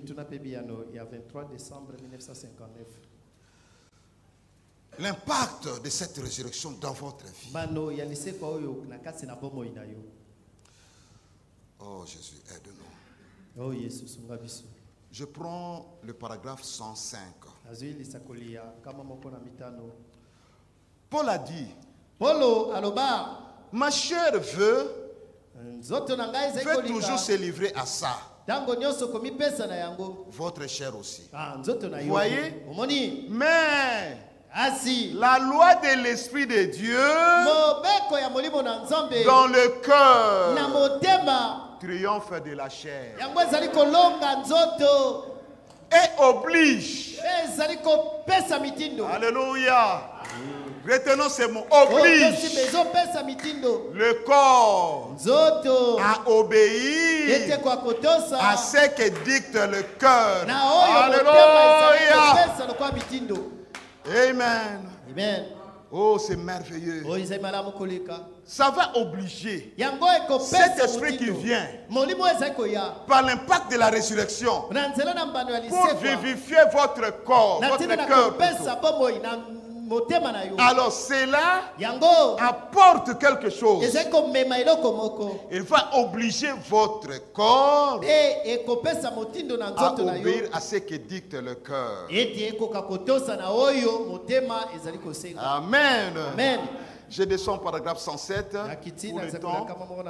Speaker 3: L'impact de cette résurrection dans votre vie. Oh Jésus, aide-nous. Je prends le paragraphe 105. Paul a dit, ma chair veut toujours se livrer à ça. Votre chair aussi. Vous voyez? Mais la loi de l'Esprit de Dieu dans le cœur triomphe de la chair. Et oblige. Alléluia. Retenons ces mots. Oblige le corps à obéir à ce que dicte le cœur. Alléluia. Amen.
Speaker 1: Amen.
Speaker 3: Oh, c'est merveilleux. Ça va obliger cet esprit qui vient par l'impact de la résurrection pour vivifier votre corps, votre cœur. Alors cela apporte quelque chose. Il va obliger votre corps à obéir à ce que dicte le cœur. Amen.
Speaker 1: Amen.
Speaker 3: Je descends au paragraphe 107 pour le temps.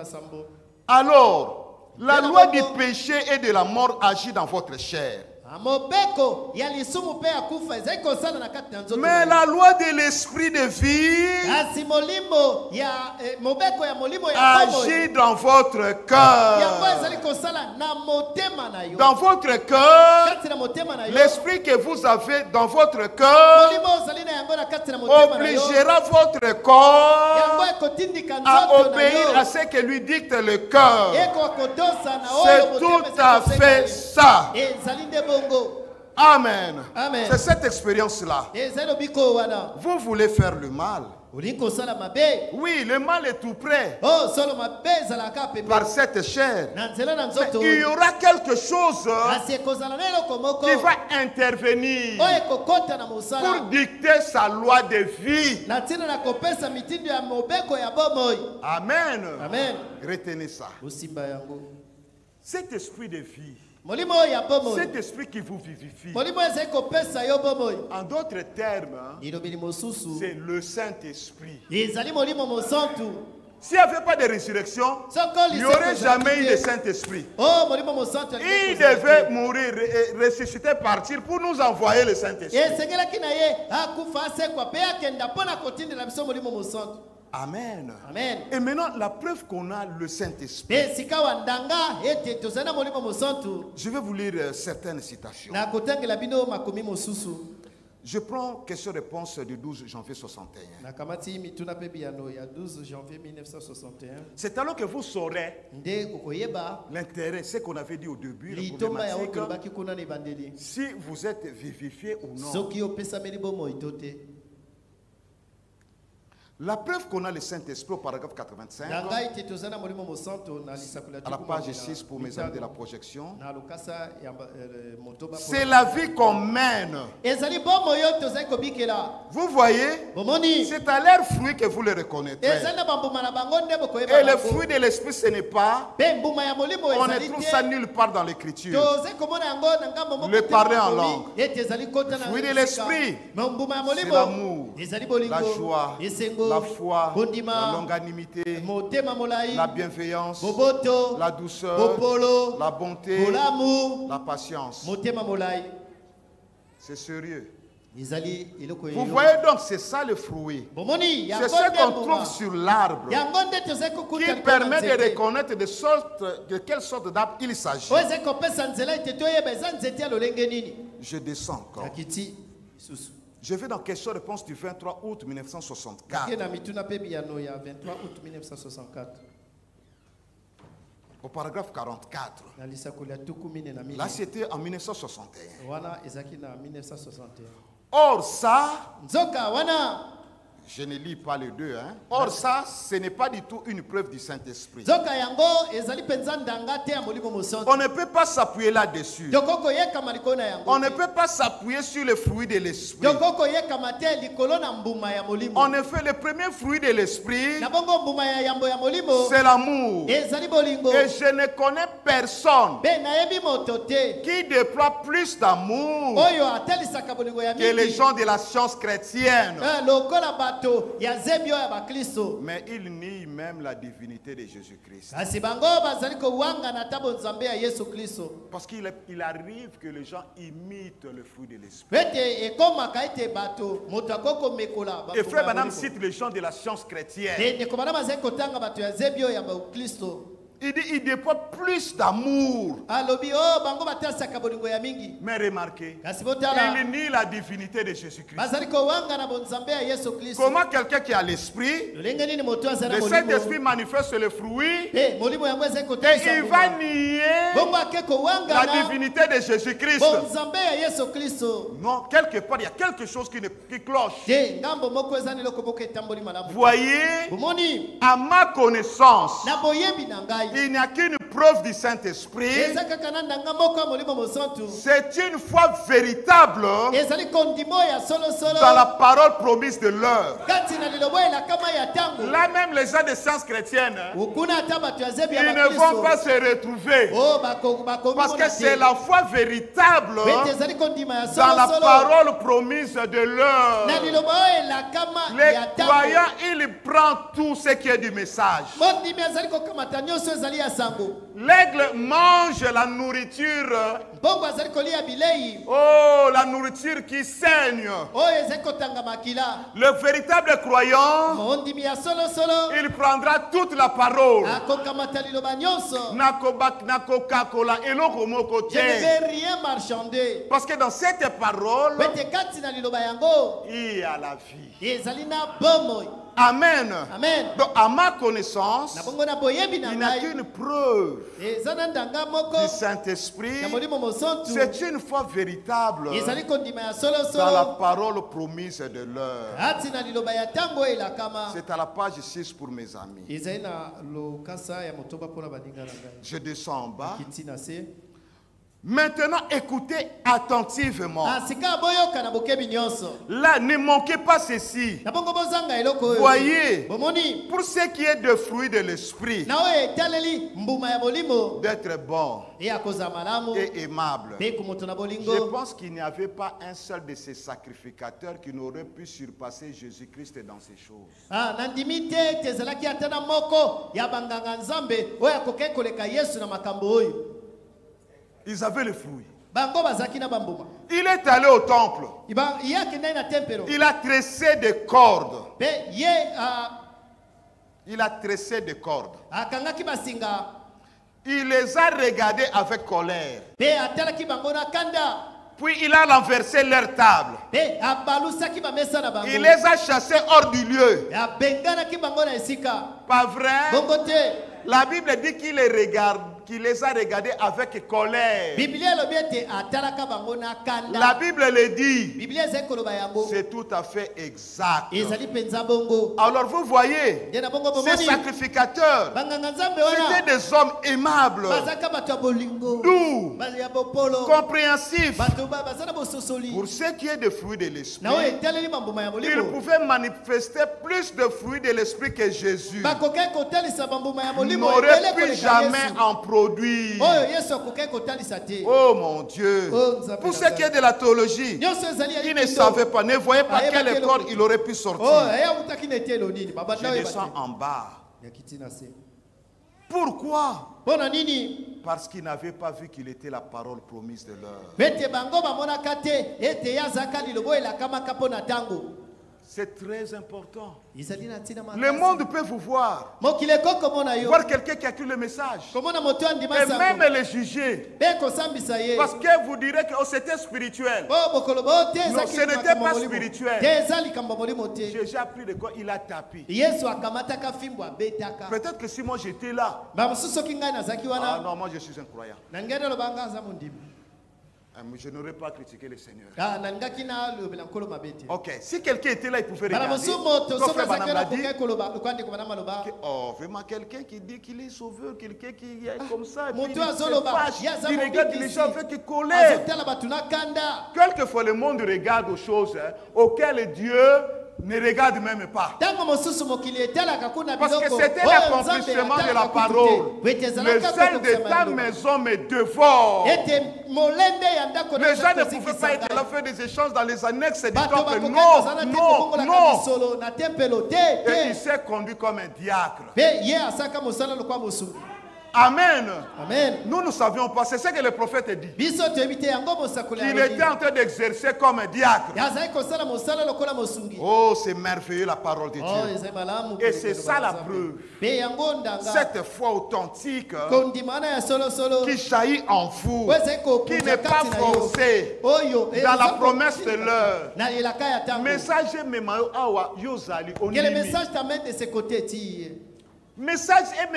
Speaker 3: Alors, la loi du péché et de la mort agit dans votre chair. Mais la loi de l'esprit de vie agit dans votre cœur. Dans votre cœur, l'esprit que vous avez dans votre cœur obligera votre corps à obéir à ce que lui dicte le cœur. C'est tout à fait ça. Amen.
Speaker 1: Amen.
Speaker 3: C'est cette expérience-là. Vous voulez faire le mal. Oui, le mal est tout près. Par cette chair. Mais il y aura quelque chose qui va intervenir pour dicter sa loi de vie. Amen.
Speaker 1: Amen.
Speaker 3: Retenez ça. Cet esprit de vie, cet esprit qui vous vivifie, en d'autres termes, c'est le Saint-Esprit. S'il n'y avait pas de résurrection, il n'y aurait jamais eu de Saint-Esprit. Il devait mourir, ressusciter, partir pour nous envoyer le Saint-Esprit. Amen.
Speaker 1: Amen.
Speaker 3: Et maintenant, la preuve qu'on a le Saint-Esprit. Je vais vous lire certaines citations. Je prends question-réponse du 12 janvier 61. C'est alors que vous saurez l'intérêt, ce qu'on avait dit au début, si vous êtes vivifié ou non. La preuve qu'on a le Saint-Esprit au paragraphe 85, à la page 6 pour mes amis de la projection, c'est la vie qu'on mène. Vous voyez, c'est à leur fruit que vous le reconnaîtrez. Et le fruit de l'Esprit, ce n'est pas, on ne trouve ça nulle part dans l'Écriture. Le parler en langue. Le fruit de l'Esprit, c'est l'amour, la joie, la foi, la longanimité, la bienveillance, la douceur, la bonté, la patience. C'est sérieux. Vous voyez donc, c'est ça le fruit. C'est ce qu'on trouve sur l'arbre qui permet de reconnaître de quelle sorte d'arbre il s'agit. Je descends encore. Je vais dans question-réponse du 23 août 1964. Au paragraphe 44. Là, c'était en 1961. Or, ça, je ne lis pas les deux. Hein. Or, ça, ce n'est pas du tout une preuve du Saint-Esprit. On ne peut pas s'appuyer là-dessus. On ne peut pas s'appuyer sur le fruit de l'Esprit. En effet, le premier fruit de l'Esprit, c'est l'amour. Et je ne connais personne qui déploie plus d'amour que les gens de la science chrétienne. Mais il nie même la divinité de Jésus-Christ. Parce qu'il arrive que les gens imitent le fruit de l'Esprit. Et Frère Branham cite les gens de la science chrétienne. Il dit, il déploie plus d'amour. Mais remarquez, il nie la divinité de Jésus-Christ. Comment quelqu'un qui a l'esprit, le Saint-Esprit manifeste le fruit, et il va nier la divinité de Jésus-Christ. Non, quelque part, il y a quelque chose qui cloche. Voyez, à ma connaissance, il n'y a qu'une preuve du Saint-Esprit. C'est une foi véritable dans la parole promise de l'heure. Là même les gens de sciences chrétiennes, ils ne vont pas se retrouver. Parce que c'est la foi véritable dans la parole promise de l'heure. Les croyants, ils prennent tout ce qui est du message. L'aigle mange la nourriture. Oh, la nourriture qui saigne. Le véritable croyant, il prendra toute la parole. Je ne vais rien marchander. Parce que dans cette parole, il y a la vie. Amen. Amen. Donc, à ma connaissance, il n'y a qu'une preuve du Saint-Esprit. C'est une foi véritable dans la parole promise de l'heure. C'est à la page 6 pour mes amis. Je descends en bas. Maintenant, écoutez attentivement. Là, ne manquez pas ceci. Voyez, pour ce qui est de fruits de l'esprit, d'être bon et aimable, je pense qu'il n'y avait pas un seul de ces sacrificateurs qui n'aurait pu surpasser Jésus-Christ dans ces choses. Ils avaient le fruit. Il est allé au temple. Il a tressé des cordes. Il a tressé des cordes. Il les a regardés avec colère. Puis il a renversé leur table. Il les a chassés hors du lieu. Pas vrai? La Bible dit qu'il les regarde. Qui les a regardés avec colère. La Bible le dit. C'est tout à fait exact. Alors vous voyez, ces sacrificateurs, c'était des hommes aimables, doux, compréhensifs. Pour ce qui est des fruits de l'esprit, ils pouvaient manifester plus de fruits de l'esprit que Jésus n'aurait pu jamais en produire. Oh mon Dieu. Pour ce qui est de la théologie, il ne savait pas, ne voyait pas quelle école il aurait pu sortir. Je descends en bas. Pourquoi? Parce qu'il n'avait pas vu qu'il était la parole promise de l'heure. C'est très important. Le monde peut vous voir. Voir quelqu'un qui a cru le message. Et même le juger. Parce que vous direz que c'était spirituel. Non, ce n'était pas spirituel. J'ai appris de quoi il a tapé. Peut-être que si moi j'étais là. Ah non, moi je suis un croyant. Je n'aurais pas critiqué le Seigneur. Ok, si quelqu'un était là, il pouvait regarder. Oh, vraiment quelqu'un qui dit qu'il est sauveur, quelqu'un qui est comme ça, et puis il regarde les gens avec colère. Quelquefois le monde regarde aux choses auxquelles Dieu ne regarde même pas. Parce que c'était l'accomplissement de la parole. Le sel de ta maison me dévore. Les gens ne pouvaient pas être là faire des échanges dans les annexes du temple. Non. Et il s'est conduit comme un diacre. Amen.
Speaker 1: Amen.
Speaker 3: Nous ne savions pas. C'est ce que le prophète dit. Qu'il était en train d'exercer comme un diacre. Oh, c'est merveilleux la parole de Dieu. Et c'est ça la preuve. Cette foi authentique qui jaillit en vous, qui n'est pas forcée dans la promesse de l'heure. Message
Speaker 1: que le message t'amène de ce côté.
Speaker 3: Message est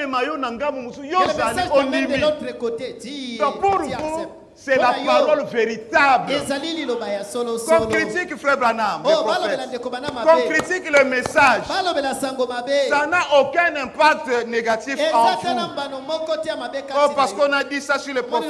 Speaker 1: de l'autre côté.
Speaker 3: Donc pour vous, c'est la parole véritable. Qu'on critique Frère Branham, qu'on critique le message, ça n'a aucun impact négatif en vous. Oh, parce qu'on a dit ça sur le prophète,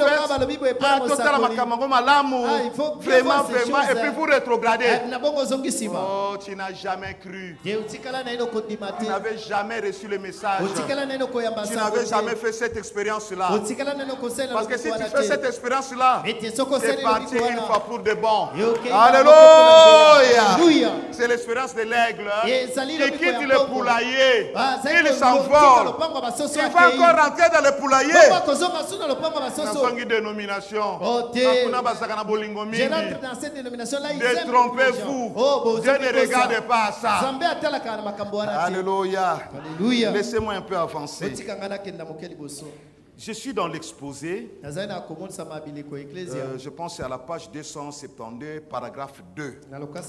Speaker 3: vraiment, et puis vous rétrogradez. Oh, tu n'as jamais cru. Tu n'avais jamais reçu le message. Tu n'avais jamais fait cette expérience-là. Parce que si tu fais cette expérience-là, c'est parti une fois pour de bon. Alléluia. C'est l'expérience de l'aigle qui quitte le poulailler. Il s'envole. Il va encore rentrer dans le poulailler. Détrompez-vous. Dieu ne regarde pas ça. Alléluia. Laissez-moi un peu avancer. Je suis dans l'exposé. Je pense que c'est à la page 272, paragraphe 2.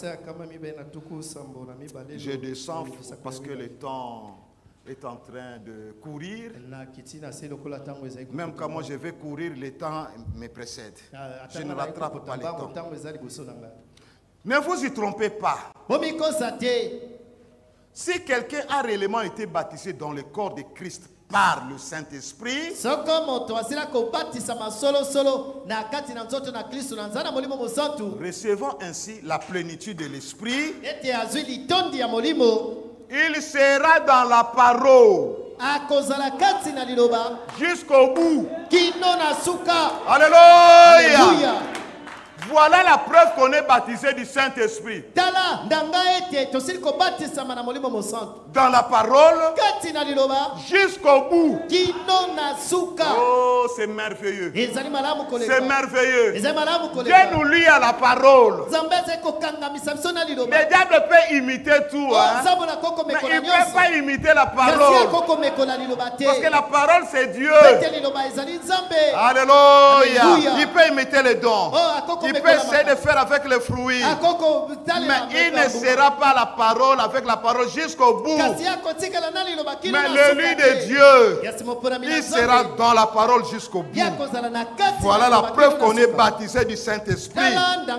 Speaker 3: Je descends parce que le temps est en train de courir. Même quand moi je vais courir, le temps me précède. Je ne rattrape pas le temps. Ne vous y trompez pas. Si quelqu'un a réellement été baptisé dans le corps de Christ par le Saint-Esprit, recevant ainsi la plénitude de l'Esprit, il sera dans la parole jusqu'au bout. Alléluia. Voilà la preuve qu'on est baptisé du Saint-Esprit. Dans la parole, jusqu'au bout. Oh, c'est merveilleux. C'est merveilleux. Dieu nous lie à la parole. Le diable peut imiter tout. Mais il ne peut pas imiter la parole. Parce que la parole, c'est Dieu. Alléluia. Il peut imiter les dons. Il peut essayer de faire avec les fruits. Mais il ne sera pas la parole avec la parole jusqu'au bout. Mais le lit de Dieu, il sera dans la parole jusqu'au bout. Voilà la preuve qu'on est baptisé du Saint-Esprit.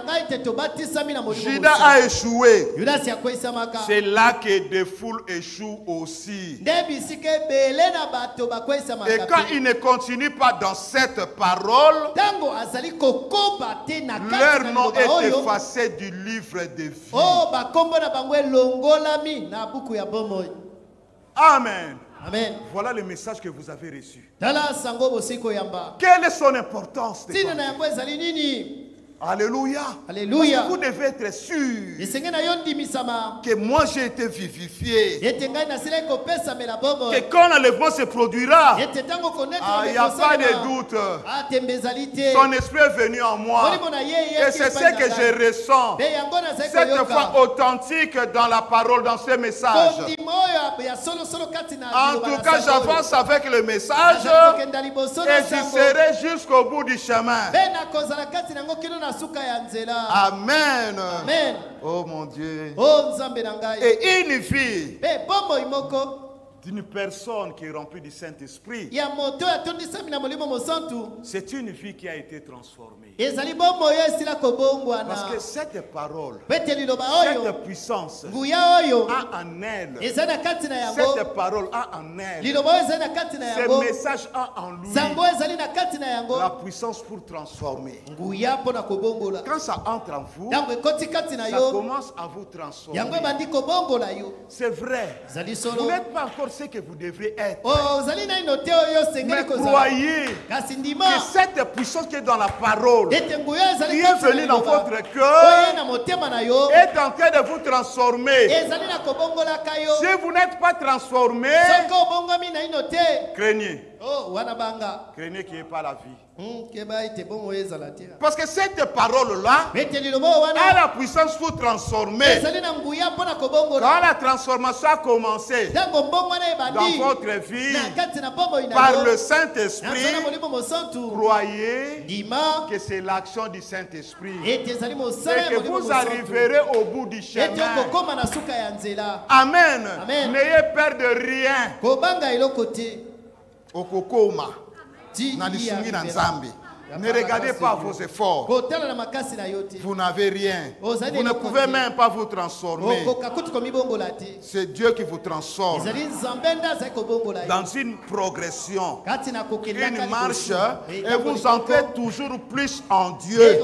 Speaker 3: Judas a échoué. C'est là que des foules échouent aussi. Et quand il ne continue pas dans cette parole, leur nom est effacé du livre de vie. Amen.
Speaker 1: Amen.
Speaker 3: Voilà le message que vous avez reçu. Quelle est son importance? Alléluia.
Speaker 1: Alléluia.
Speaker 3: Vous devez être sûr que moi j'ai été vivifié. Que quand l'enlèvement se produira, il n'y a pas de doute. Son esprit est venu en moi. Et c'est ce que je ressens. Cette foi authentique dans la parole, dans ce message. En tout cas, j'avance avec le message et je serai jusqu'au bout du chemin. Amen.
Speaker 1: Amen.
Speaker 3: Oh mon Dieu.
Speaker 1: Et
Speaker 3: une vie d'une personne qui est remplie du Saint-Esprit, c'est une vie qui a été transformée. Parce que cette parole, cette puissance a en elle, cette parole a en elle, ce message a en lui la puissance pour transformer. Quand ça entre en vous, ça commence à vous transformer. C'est vrai, vous n'êtes pas encore ce que vous devrez être. Mais croyez que cette puissance qui est dans la parole, qui est venue dans votre cœur, est en train de vous transformer. Si vous n'êtes pas transformé, craignez. Craignez qu'il n'y ait pas la vie. Parce que cette parole-là a la puissance pour transformer. Quand la transformation a commencé dans votre vie par le Saint-Esprit, croyez que c'est l'action du Saint-Esprit et que vous arriverez au bout du chemin. Amen. N'ayez peur de rien. Okokoma. Ne regardez pas vos efforts. Vous n'avez rien. Vous ne pouvez même pas vous transformer. C'est Dieu qui vous transforme dans une progression, une marche, et vous entrez toujours plus en Dieu,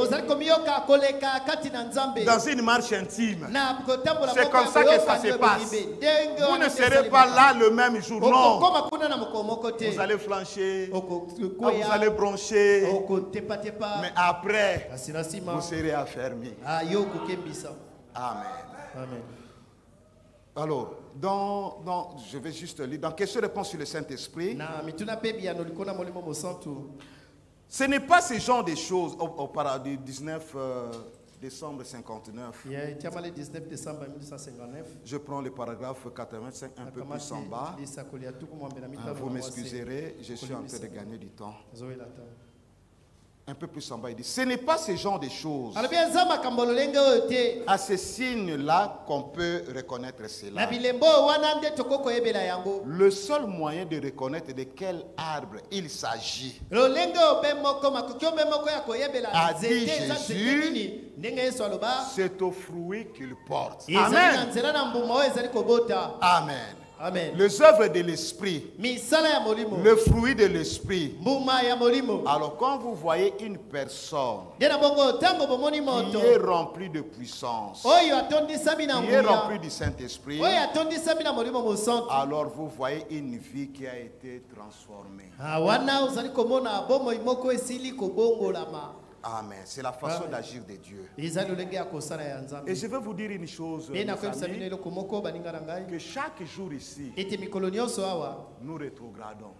Speaker 3: dans une marche intime. C'est comme ça que ça se passe. Vous ne serez pas là le même jour, non. Vous allez flancher, vous allez broncher, mais après, vous serez affermis. Amen. Alors, je vais juste lire. Dans Question-réponse sur le Saint-Esprit, ce n'est pas ce genre de choses au paradis 19 décembre 59. Je prends le paragraphe 85 un peu plus en bas. Vous m'excuserez, je suis en train de gagner du temps. Un peu plus en bas, il dit, ce n'est pas ce genre de choses. À ces signes-là qu'on peut reconnaître cela. Le seul moyen de reconnaître de quel arbre il s'agit, a dit Jésus, c'est au fruit qu'il porte. Amen. Amen. Amen. Les œuvres de l'esprit, le fruit de l'esprit. Alors quand vous voyez une personne qui est remplie de puissance, qui est remplie du Saint-Esprit, alors vous voyez une vie qui a été transformée. Amen. C'est la façon d'agir de Dieu. Et je vais vous dire une chose, mes amis, que chaque jour ici, nous rétrogradons.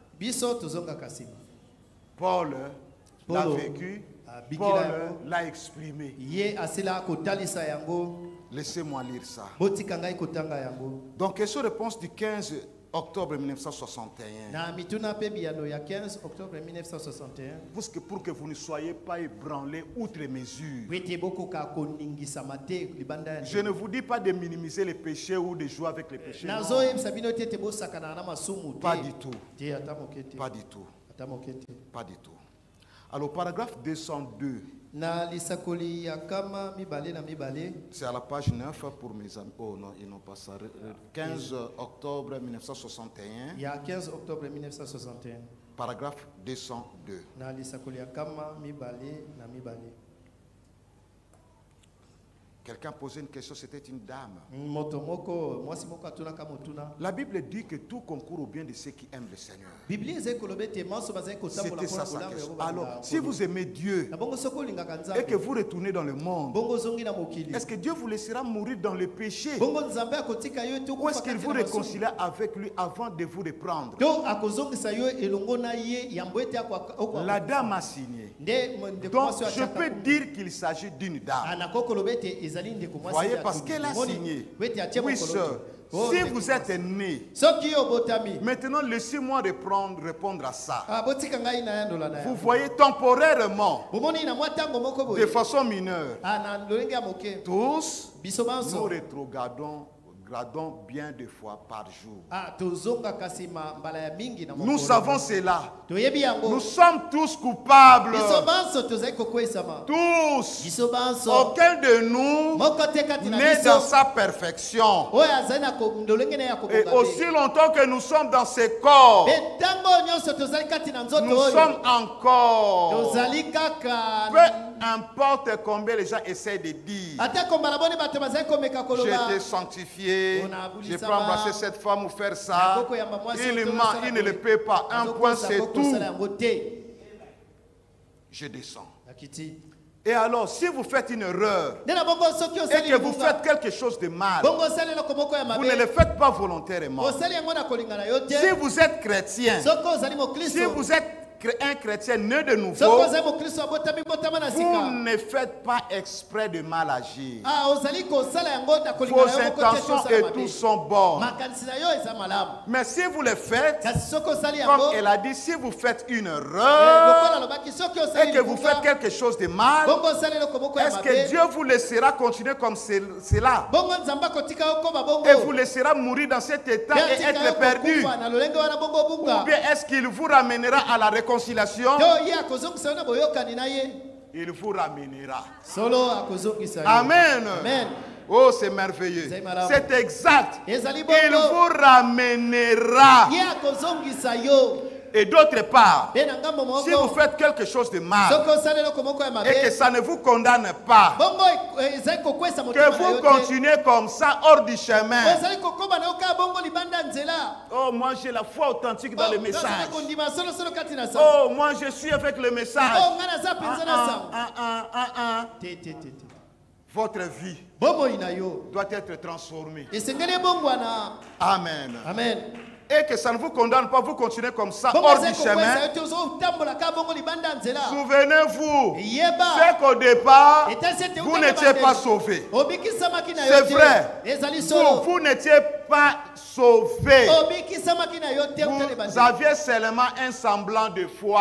Speaker 3: Paul l'a vécu, Paul l'a exprimé. Laissez-moi lire ça. Donc, question-réponse du 15 octobre 1961. Pour que vous ne soyez pas ébranlés outre mesure. Je ne vous dis pas de minimiser les péchés ou de jouer avec les péchés. Non. Pas du tout. Pas du tout. Pas du tout. Alors, paragraphe 202. C'est à la page 9 pour mes amis. Oh non, ils n'ont pas ça. 15 octobre 1961. Il y a 15 octobre 1961. Paragraphe 202. Quelqu'un posait une question, c'était une dame. La Bible dit que tout concourt au bien de ceux qui aiment le Seigneur. C'était ça sa question. Alors, si vous aimez Dieu et que vous retournez dans le monde, est-ce que Dieu vous laissera mourir dans le péché? Ou est-ce qu'il vous réconcilie avec lui avant de vous reprendre? La dame a signé. Donc, je peux dire qu'il s'agit d'une dame. Voyez, parce qu'elle a signé. Oui, sœur. Si vous êtes né, maintenant laissez-moi répondre à ça. Vous voyez, temporairement, de façon mineure, tous nous rétrogradons bien des fois par jour. Nous savons cela. Nous sommes tous coupables. Tous. Aucun de nous n'est dans sa perfection. Et aussi longtemps que nous sommes dans ce corps, nous sommes encore. Peu importe combien les gens essaient de dire, j'ai été sanctifié, je peux embrasser cette femme ou faire ça, il ment, il ne le paie pas. Un point, c'est tout. Je descends. Et alors, si vous faites une erreur et que vous faites quelque chose de mal, vous ne le faites pas volontairement. Si vous êtes chrétien, si vous êtes un chrétien né de nouveau, vous ne faites pas exprès de mal agir. Vos intentions et tout sont bonnes. Mais si vous le faites, comme elle a dit, si vous faites une erreur et que vous faites quelque chose de mal, est-ce que Dieu vous laissera continuer comme cela et vous laissera mourir dans cet état et être perdu? Ou bien est-ce qu'il vous ramènera à la réconciliation? Il vous ramènera. Amen. Amen. Oh, c'est merveilleux. C'est exact. Il vous ramènera. Et d'autre part, si vous faites quelque chose de mal et que ça ne vous condamne pas, que vous continuez comme ça hors du chemin. Oh, moi j'ai la foi authentique dans le message. Oh, moi je suis avec le message. Votre vie doit être transformée. Amen. Amen. Et que ça ne vous condamne pas, vous continuez comme ça hors du chemin. Souvenez-vous, c'est qu'au départ, vous n'étiez pas sauvés. C'est vrai, vous n'étiez pas sauvés. Vous aviez seulement un semblant de foi.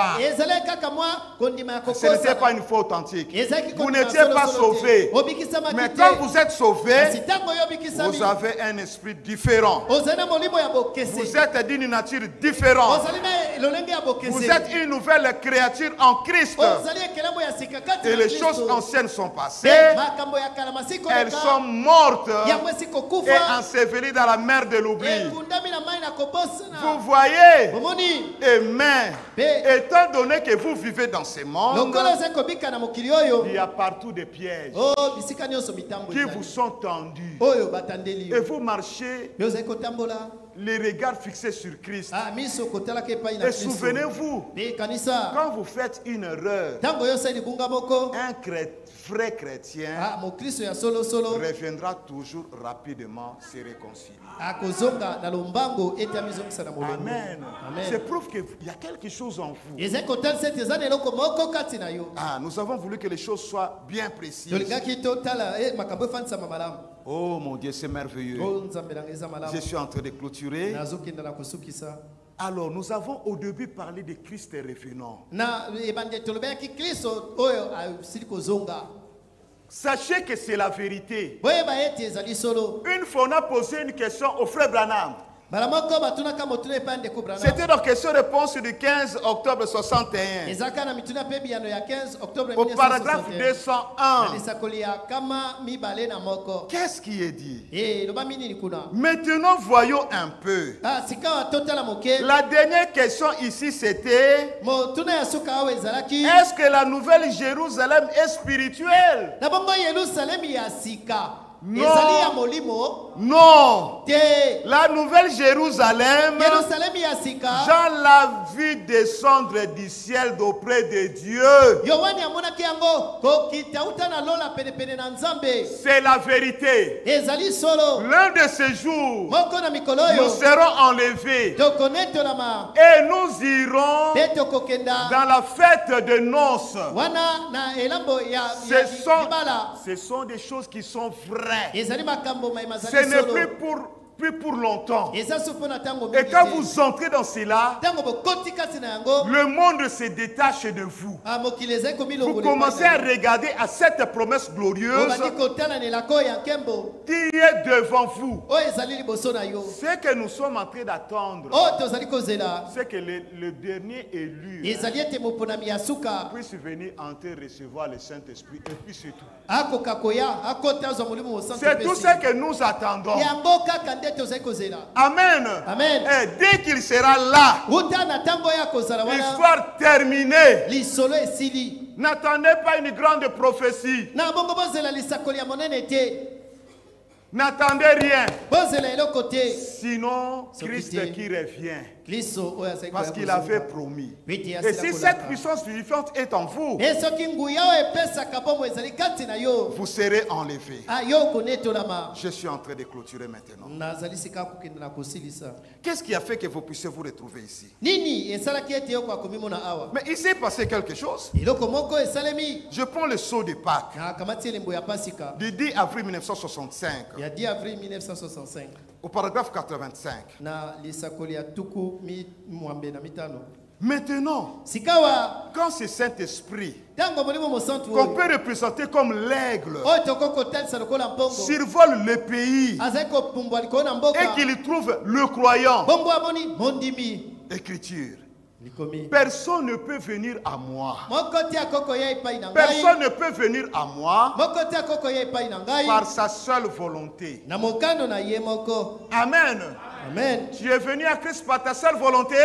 Speaker 3: Ce n'était pas une foi authentique. Vous n'étiez pas sauvés. Mais quand vous êtes sauvés, vous avez un esprit différent. Vous êtes d'une nature différente. Vous êtes une nouvelle créature en Christ. Et les choses anciennes sont passées. Elles sont mortes et ensevelies dans la mer de l'oubli. Vous voyez, amen. Étant donné que vous vivez dans ce monde, il y a partout des pièges qui vous sont tendus. Et vous marchez les regards fixés sur Christ. Et souvenez-vous, quand vous faites une erreur, un vrai chrétien reviendra toujours rapidement se réconcilier. Amen. C'est prouve qu'il y a quelque chose en vous. Nous avons voulu que les choses soient bien précises. Oh mon Dieu, c'est merveilleux. Je suis en train de clôturer. Alors, nous avons au début parlé de Christ revenant. Sachez que c'est la vérité. Une fois, on a posé une question au frère Branham. C'était dans question-réponse du 15 octobre 61. Au paragraphe 201. Qu'est-ce qui est dit? Maintenant, voyons un peu. La dernière question ici, c'était: est-ce que la nouvelle Jérusalem est spirituelle? Non. La nouvelle Jérusalem, Jean l'a vu descendre du ciel d'auprès de Dieu. C'est la vérité. L'un de ces jours, nous serons enlevés et nous irons dans la fête de noces. Ce sont des choses qui sont vraies. Ce n'est plus pour longtemps. Et quand vous entrez dans cela, le monde se détache de vous. Vous commencez à regarder à cette promesse glorieuse qui est devant vous. Ce que nous sommes en train d'attendre, c'est que le dernier élu puisse venir entrer recevoir le Saint-Esprit. Et puis c'est tout. C'est tout ce que nous attendons. Amen. Amen. Et dès qu'il sera là, l'histoire terminée. N'attendez pas une grande prophétie. N'attendez rien. Sinon, Christ qui revient Parce qu'il avait promis. Et si cette puissance vivifiante est en vous, vous serez enlevés. Je suis en train de clôturer maintenant. Qu'est-ce qui a fait que vous puissiez vous retrouver ici? Mais il s'est passé quelque chose. Je prends le sceau de Pâques du 10 avril 1965. Au paragraphe 85. Maintenant, quand ce Saint-Esprit qu'on peut représenter comme l'aigle survole le pays et qu'il trouve le croyant, écriture, personne ne peut venir à moi. Personne ne peut venir à moi par sa seule volonté. Amen. Amen. Tu es venu à Christ par ta seule volonté.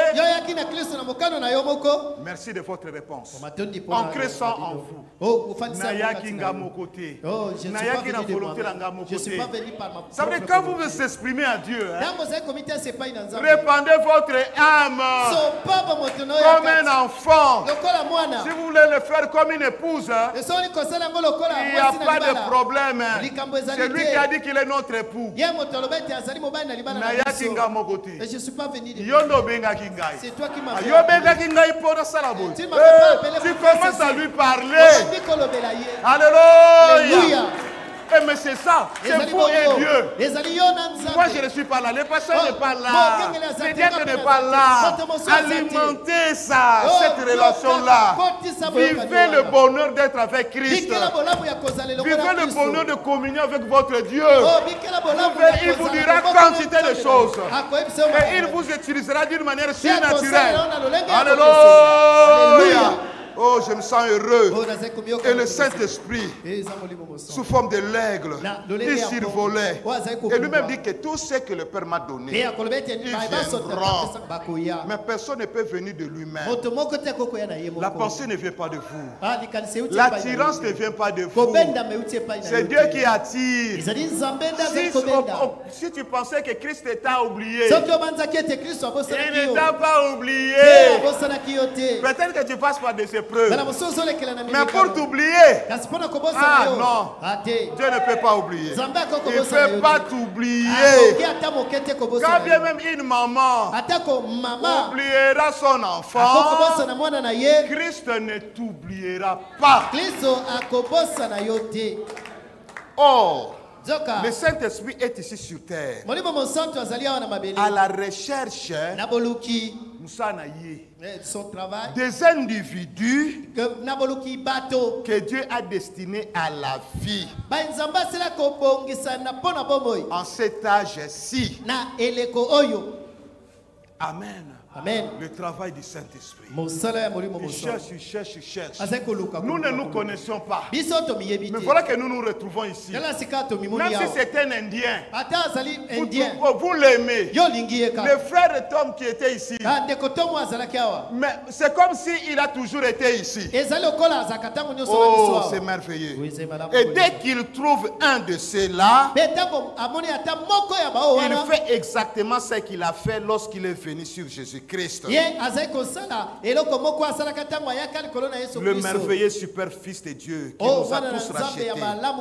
Speaker 3: Merci de votre réponse. En Christ en vous. Naya kinga mon côté. Naya qui na volonté dans mon côté. Ça veut dire quand vous vous exprimez à Dieu, répandez votre âme comme un enfant. Si vous voulez le faire comme une épouse, il n'y a pas de problème. C'est lui qui a dit qu'il est notre époux. Et je ne suis pas venu de c'est toi qui m'as fait. Tu commences à lui parler. Alléluia. Mais c'est ça, c'est vous et Dieu. Moi je ne suis pas là, les pasteurs ne pas là, les diacres ne pas là. Alimentez ça, cette relation-là. Vivez le bonheur d'être avec Christ. Vivez le bonheur de communier avec votre Dieu. Il vous dira quantité de choses. Et il vous utilisera d'une manière surnaturelle. Alléluia. Oh, je me sens heureux. Et le Saint-Esprit, sous forme de l'aigle, il survolait. Et lui-même dit que tout ce que le Père m'a donné, il viendra. Mais personne ne peut venir de lui-même. La pensée ne vient pas de vous. L'attirance ne vient pas de vous. C'est Dieu qui attire. Si tu pensais que Christ t'a oublié, il ne t'a pas oublié. Peut-être que tu passes par des épreuves. Mais pour t'oublier, ah non, Dieu ne peut pas oublier. Il ne peut pas t'oublier. Quand bien même une maman oubliera son enfant, Christ ne t'oubliera pas. Or, le Saint-Esprit est ici sur terre à la recherche
Speaker 1: son travail,
Speaker 3: des individus que Dieu a destinés à la vie en cet âge-ci. Amen.
Speaker 1: Amen.
Speaker 3: Le travail du Saint-Esprit.
Speaker 1: Il
Speaker 3: cherche. Nous ne nous connaissions pas. Mais voilà que nous nous retrouvons ici. Même si c'est un Indien, vous l'aimez. Le frère Tom qui était ici. Mais c'est comme s'il a toujours été ici. Oh, c'est merveilleux. Et dès qu'il trouve un de ceux-là, il fait exactement ce qu'il a fait lorsqu'il est venu sur Jésus-Christ. Le merveilleux super fils de Dieu qui nous a tous rachetés.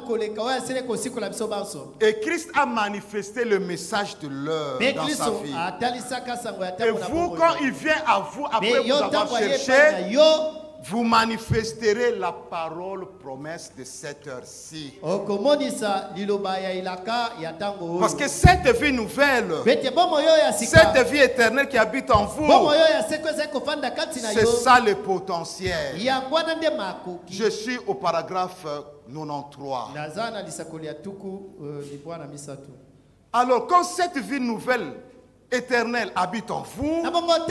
Speaker 3: Et Christ a manifesté le message de l'heure dans sa vie. Et vous, quand il vient à vous, après vous avoir cherché, vous manifesterez la parole promesse de cette heure-ci. Parce que cette vie nouvelle, cette vie éternelle qui habite en vous, c'est ça le potentiel. Je suis au paragraphe 93. Alors, quand cette vie nouvelle éternel habite en vous,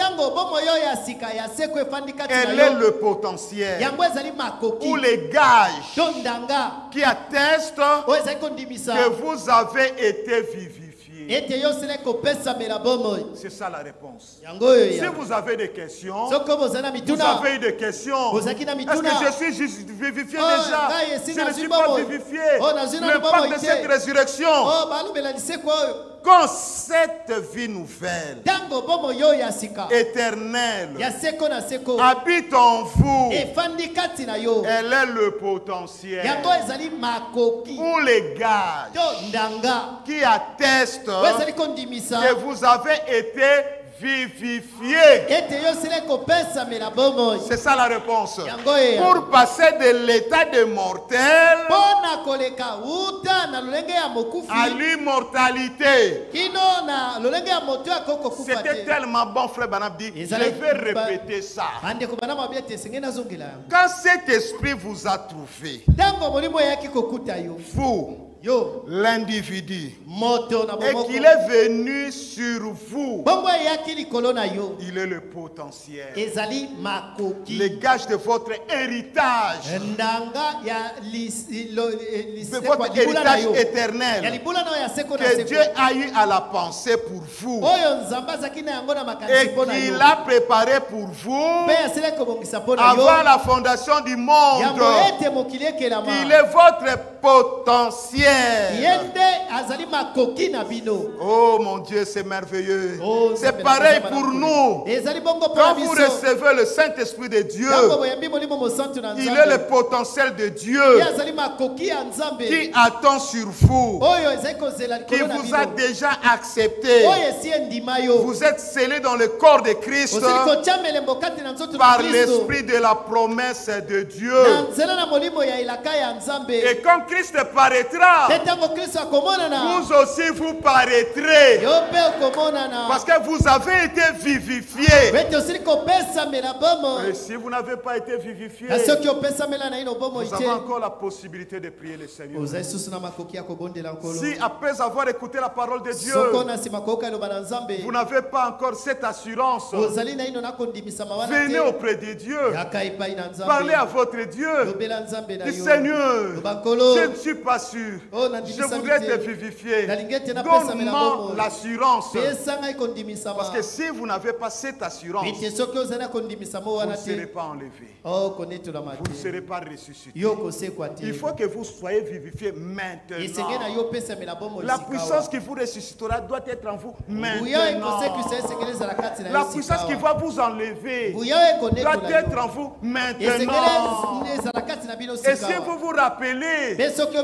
Speaker 3: elle est le potentiel ou les gages qui attestent que vous avez été vivifié. C'est ça la réponse. Si vous avez des questions, vous avez eu des questions. Est-ce que je suis juste vivifié déjà? Je ne suis pas vivifié. Le pas de cette résurrection. quand cette vie nouvelle, éternelle, habite en vous, elle est le potentiel ou les gages qui attestent que vous avez été vivifié. C'est ça la réponse. Pour passer de l'état de mortel à l'immortalité. C'était tellement bon, frère Branham dit, je vais répéter ça. Quand cet esprit vous a trouvé, vous, l'individu, et qu'il est venu sur vous, il est le potentiel, les gages de votre héritage, de votre héritage éternel que Dieu a eu à la pensée pour vous et qu'il a préparé pour vous avant la fondation du monde. Il est votre potentiel. Oh mon Dieu, c'est merveilleux. C'est pareil pour nous. Quand vous recevez le Saint-Esprit de Dieu, il est le potentiel de Dieu qui attend sur vous, qui vous a déjà accepté. Vous êtes scellés dans le corps de Christ par l'esprit de la promesse de Dieu. Et quand Christ paraîtra, vous aussi vous paraîtrez, parce que vous avez été vivifié. Et si vous n'avez pas été vivifié, vous avez encore la possibilité de prier le Seigneur. Si après avoir écouté la parole de Dieu, vous n'avez pas encore cette assurance, venez auprès de Dieu, parlez à votre Dieu, dites Seigneur, je ne suis pas sûr, je voudrais te vivifier, donne-moi l'assurance. Parce que si vous n'avez pas cette assurance, vous ne serez pas enlevé, vous ne serez pas ressuscité. Il faut que vous soyez vivifié maintenant. La puissance qui vous ressuscitera doit être en vous maintenant. La puissance qui va vous enlever doit être en vous maintenant. Et si vous vous rappelez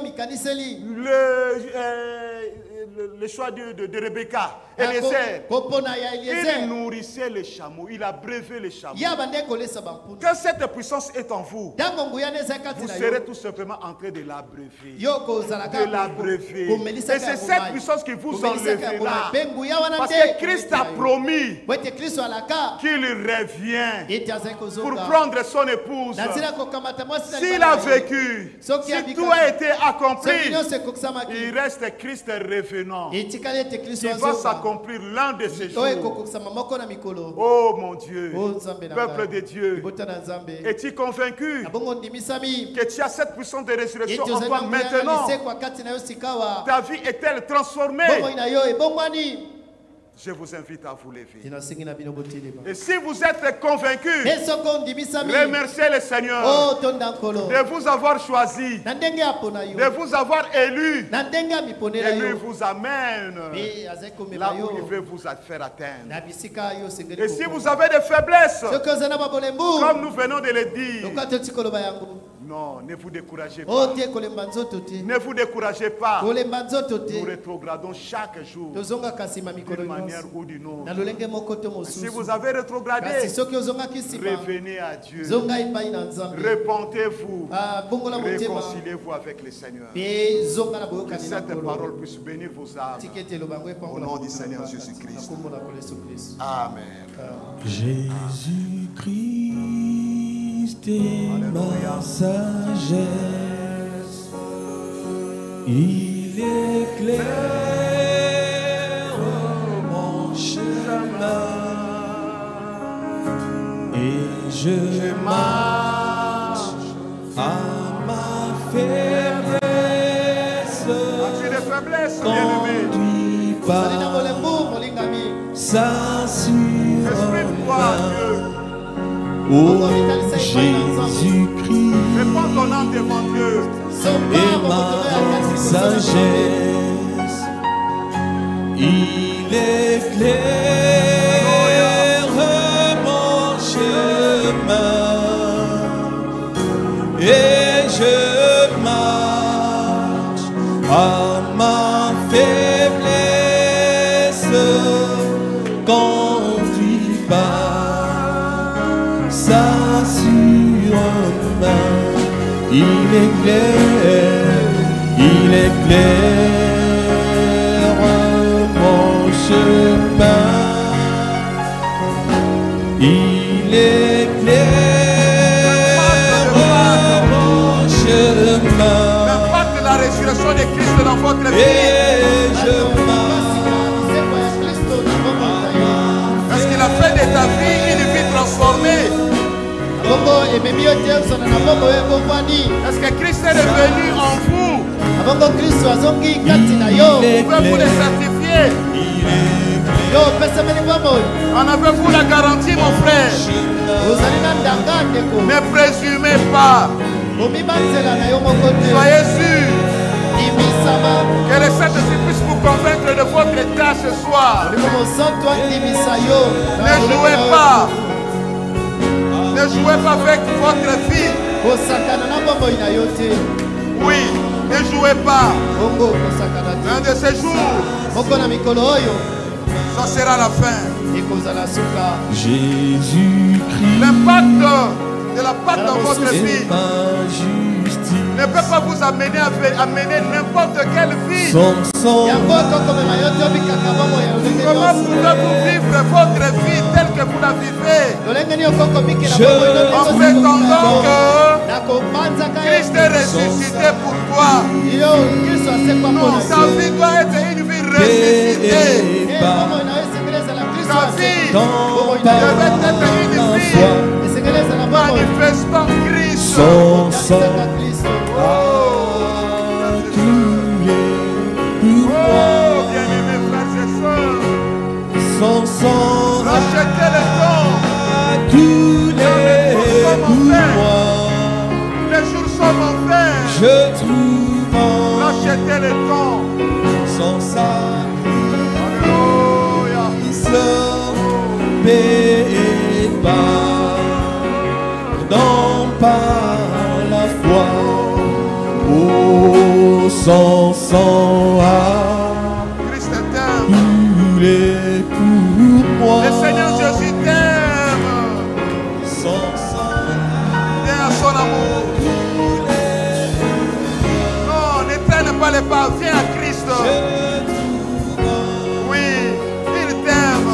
Speaker 3: le choix de Rebecca, Eliezer, il nourrissait les chameaux, il a brevé les chameaux. Quand cette puissance est en vous, vous serez tout simplement en train de l'abreuver. De l'abreuver. Et c'est cette puissance qui vous enlèvera. Parce que Christ a promis qu'il revient pour prendre son épouse. S'il a vécu, si tout a été accompli, il reste Christ revenant. Il va s'accomplir l'un de ces jours. Oh mon Dieu, peuple de Dieu, es-tu convaincu que tu as cette puissance de résurrection en toi maintenant? Ta vie est-elle transformée? Je vous invite à vous lever. Et si vous êtes convaincus, remerciez le Seigneur de vous avoir choisi, de vous avoir élu. Et lui vous amène là où il veut vous faire atteindre. Et si vous avez des faiblesses, comme nous venons de le dire, non, ne vous découragez pas. Ne vous découragez pas. Nous rétrogradons chaque jour d'une manière ou d'une autre. Si vous avez rétrogradé, revenez à Dieu. Repentez-vous. Réconciliez-vous avec le Seigneur. Que cette parole puisse bénir vos âmes. Au nom du Seigneur Jésus-Christ. Amen.
Speaker 2: Jésus-Christ est ma sagesse, il éclaire mon chemin et je marche à ma faiblesse, conduit par sa sûreté. Oh Jésus-Christ et ma sagesse, Il éclaire mon chemin et je marche à ma faiblesse, conduit par sa sûre-main. Il éclaire mon chemin. Il éclaire mon chemin.
Speaker 3: L'impact de la résurrection de Christ dans votre vie.
Speaker 2: Et je
Speaker 3: Parce qu'il a fait de ta vie une vie transformée. Est-ce que Christ est revenu en vous? Vous pouvez vous le certifier. En avez-vous la garantie, mon frère? Ne présumez pas. Soyez sûr que le Saint-Esprit puisse vous convaincre de votre état ce soir. Ne jouez pas. Ne jouez pas avec votre vie. Oui, ne jouez pas. Un de ces jours, ça sera la fin.
Speaker 2: Jésus-Christ,
Speaker 3: l'impact de la pâte dans votre vie ne peut pas vous amener à amener n'importe quelle vie.
Speaker 2: son sang,
Speaker 3: Comment pouvez-vous vivre votre vie telle que vous la vivez en prétendant que Christ est ressuscité pour toi? Non, ta vie doit être une vie ressuscitée. Ta vie devait être une vie manifestant Christ.
Speaker 2: son sang a coulé pour moi.
Speaker 3: Oh, bien-aimés frères et sœurs,
Speaker 2: Son sang a
Speaker 3: rachetez le temps.
Speaker 2: coulé pour moi.
Speaker 3: Les jours sont en fer.
Speaker 2: Je trouve en
Speaker 3: Rachetez le temps.
Speaker 2: son
Speaker 3: Alléluia.
Speaker 2: sacrifice et pardon par la foi. Oh, son sang a
Speaker 3: Christ t'aime.
Speaker 2: coulé pour moi.
Speaker 3: Le Seigneur Jésus t'aime.
Speaker 2: Son sang
Speaker 3: Viens à son amour. Non, ne traîne pas les pas. Viens à Christ. Oui, il t'aime.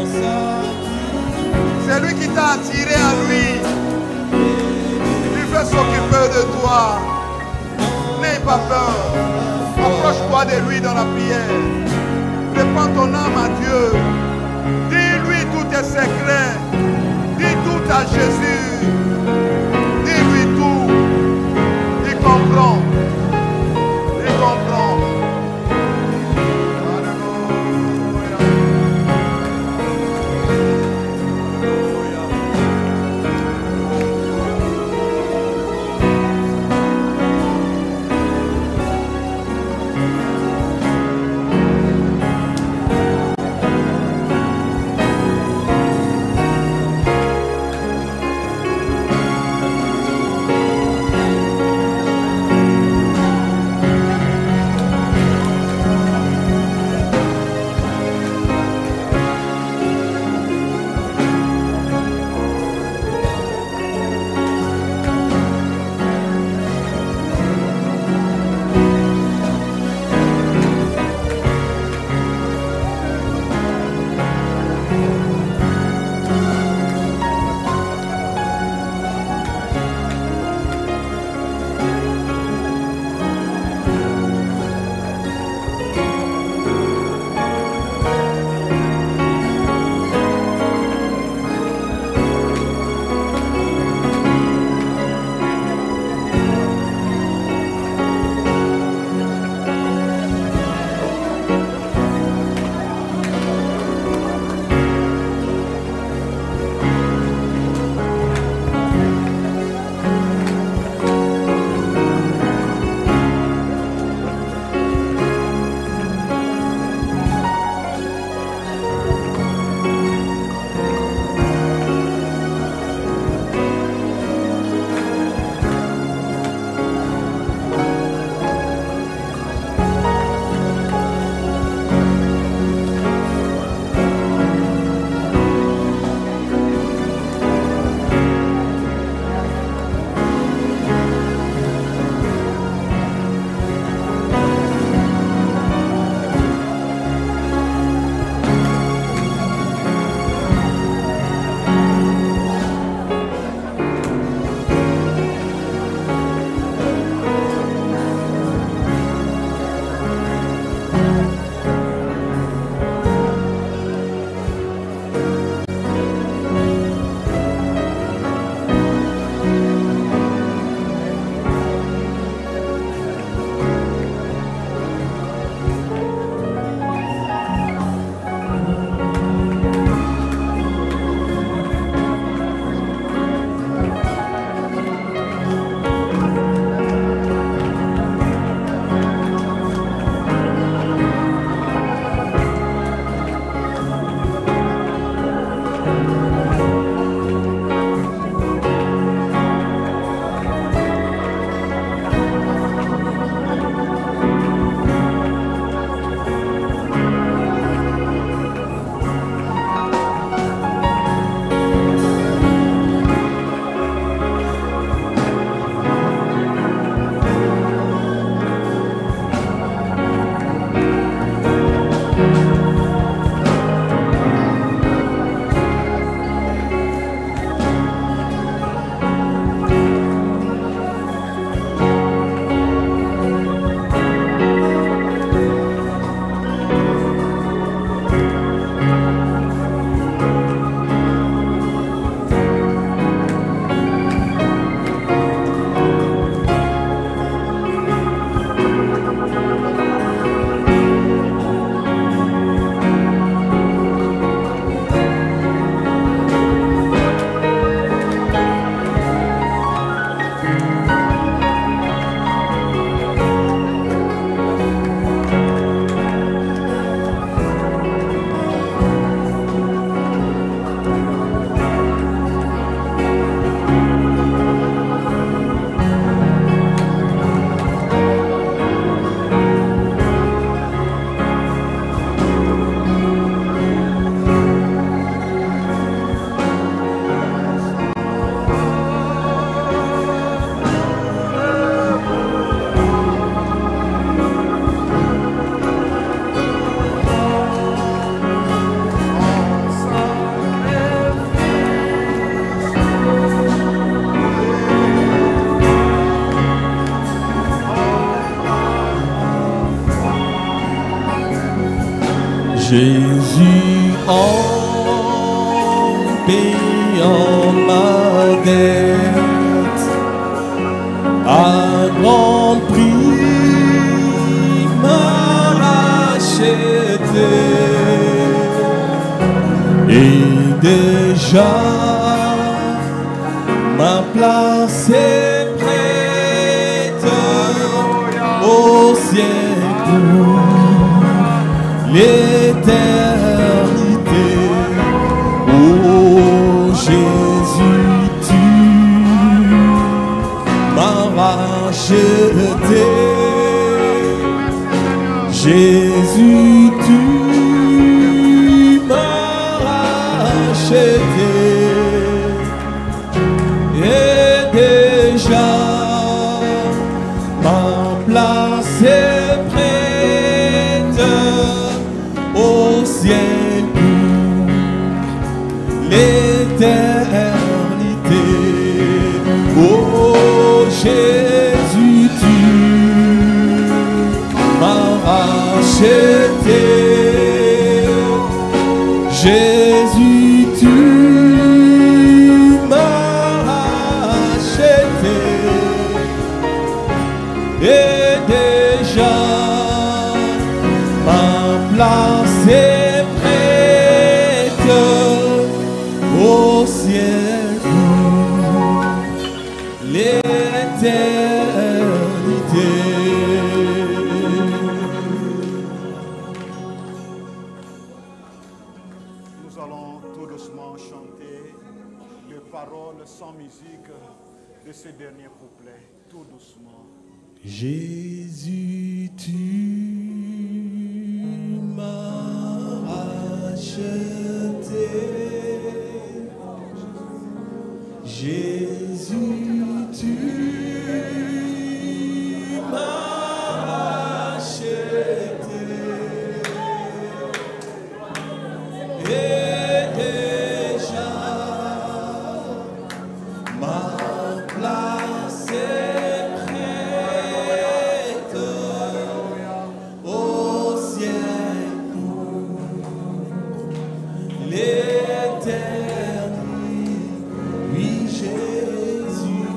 Speaker 3: C'est lui qui t'a attiré à lui. Il veut s'occuper de toi. N'aie pas peur. Approche-toi de lui dans la prière. Répands ton âme à Dieu. Dis-lui tous tes secrets. Dis tout à Jésus. Dis-lui tout. Il comprend. Il comprend. Alléluia.
Speaker 2: Jésus en payant ma dette à grand prix m'a racheté et déjà ma place est prête au ciel pour l'éternité. Oh Jésus, tu m'as racheté. Jésus, tu m'as racheté. Et déjà ma place est prête au ciel pour l'éternité. Oh Jésus, tu m'as racheté. Jésus, tu m'as racheté. Et déjà ma place est prête au ciel pour l'éternité.
Speaker 3: Nous allons tout doucement chanter les paroles sans musique de ce dernier couplet, tout doucement.
Speaker 2: Jésus, tu m'as racheté. Jésus, tu m'as racheté. Et déjà ma place est prête au ciel pour l'éternité. Oui, Jésus,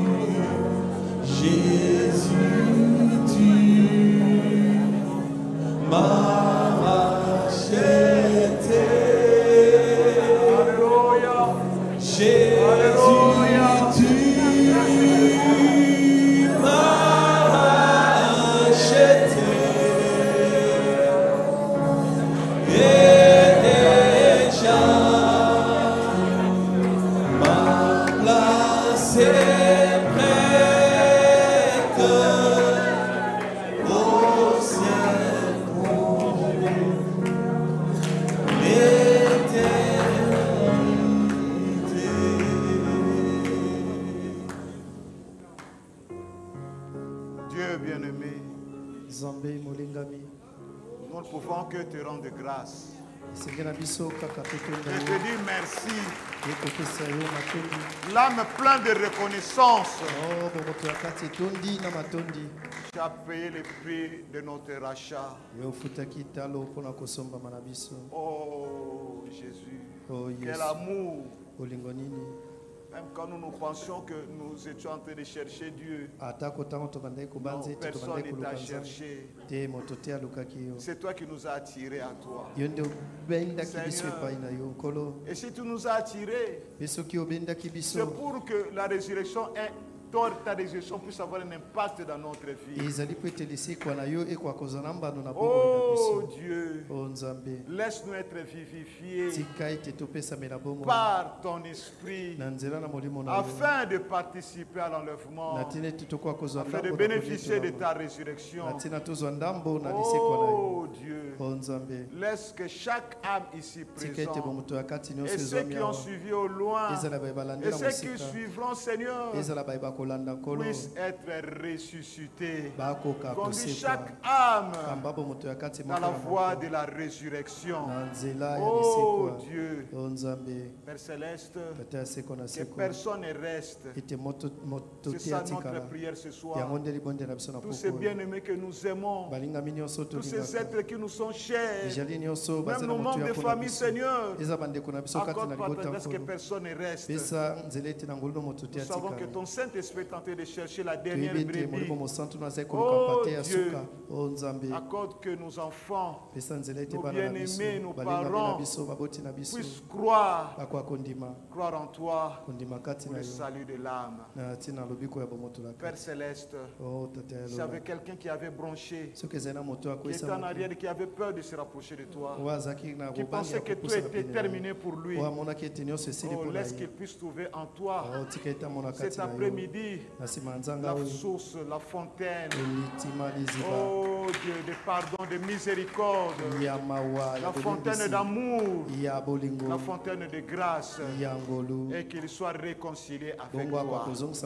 Speaker 2: Jésus, tu m'as racheté. Jésus, tu m'as racheté. Et déjà ma place est prête au ciel pour l'éternité.
Speaker 3: Dieu bien-aimé,
Speaker 1: Zambé molingami.
Speaker 3: nous ne pouvons que te rendre grâce.
Speaker 1: Sengena biso kaka
Speaker 3: Je
Speaker 1: petonda
Speaker 3: te dis merci.
Speaker 1: ekopesa yo matondi.
Speaker 3: L'âme pleine de reconnaissance.
Speaker 1: Oh bomoto ya kati etondi na matondi.
Speaker 3: Tu as payé le prix de notre rachat.
Speaker 1: Yo ofutaki talo mpona kosombama na biso.
Speaker 3: Oh Jésus,
Speaker 1: Oh
Speaker 3: quel
Speaker 1: Yesu,
Speaker 3: amour.
Speaker 1: olingo nini.
Speaker 3: Même quand nous pensions que nous étions en train de chercher Dieu,
Speaker 1: Atako ntango tobandaki
Speaker 3: non,
Speaker 1: kobanza ete
Speaker 3: personne
Speaker 1: tobandaki
Speaker 3: ne t'a
Speaker 1: koluka nzambe
Speaker 3: cherché.
Speaker 1: te moto te alukaki yo.
Speaker 3: C'est toi qui nous as attirés à toi.
Speaker 1: Yo nde obendaki biso
Speaker 3: Seigneur.
Speaker 1: epai na yo nkolo.
Speaker 3: Et si tu nous as attirés,
Speaker 1: Mpe soki obendaki
Speaker 3: c'est
Speaker 1: biso
Speaker 3: pour que la résurrection ta résurrection puisse avoir un impact dans notre vie.
Speaker 1: ezali po ete lisekwa na yo ekwa kozwa na mbano na bomoi na
Speaker 3: Oh
Speaker 1: biso.
Speaker 3: Dieu,
Speaker 1: O Nzambe,
Speaker 3: laisse-nous être vivifiés
Speaker 1: tika ete topesamela bomoi
Speaker 3: par ton esprit
Speaker 1: na nzela na molimo na yo
Speaker 3: afin de participer à l'enlèvement,
Speaker 1: na ntina ete tokoka kozwa
Speaker 3: afin de
Speaker 1: ndambo na
Speaker 3: bénéficier de
Speaker 1: kolitolama.
Speaker 3: ta résurrection.
Speaker 1: Na ntina tozwa ndambo na lisekwa na yo.
Speaker 3: Oh Dieu,
Speaker 1: O Nzambe,
Speaker 3: laisse que chaque âme ici
Speaker 1: tika ete
Speaker 3: présente
Speaker 1: bomoto ya kati nyonso
Speaker 3: et ceux
Speaker 1: ezwami
Speaker 3: qui ont
Speaker 1: awa
Speaker 3: suivi au loin
Speaker 1: ezala baye
Speaker 3: et
Speaker 1: balandela
Speaker 3: ceux qui
Speaker 1: mosika
Speaker 3: suivront, Seigneur,
Speaker 1: ezala baye
Speaker 3: que puisse être ressuscité. Conduis chaque âme dans la voie de la résurrection. Oh Dieu, Père Céleste, que personne ne reste. C'est ça notre prière ce soir. Tous ces bien-aimés que nous aimons, tous ces êtres qui nous sont chers, même nos membres de famille, Seigneur, accorde pas ta grâce que personne ne reste. Nous savons que ton Saint-Esprit est en train de chercher la dernière brebis. Oh Dieu, accorde que nos enfants, nos bien-aimés, nos parents puissent croire en toi pour le salut de l'âme. Père Céleste, s'il y avait quelqu'un qui avait bronché, qui était en arrière et qui avait peur de se rapprocher de toi, qui pensait que tout était terminé pour lui, laisse qu'il puisse trouver en toi cet après-midi la source, la fontaine, oh Dieu, de pardon, de miséricorde, la fontaine d'amour, la fontaine de grâce, et qu'il soit réconcilié avec toi.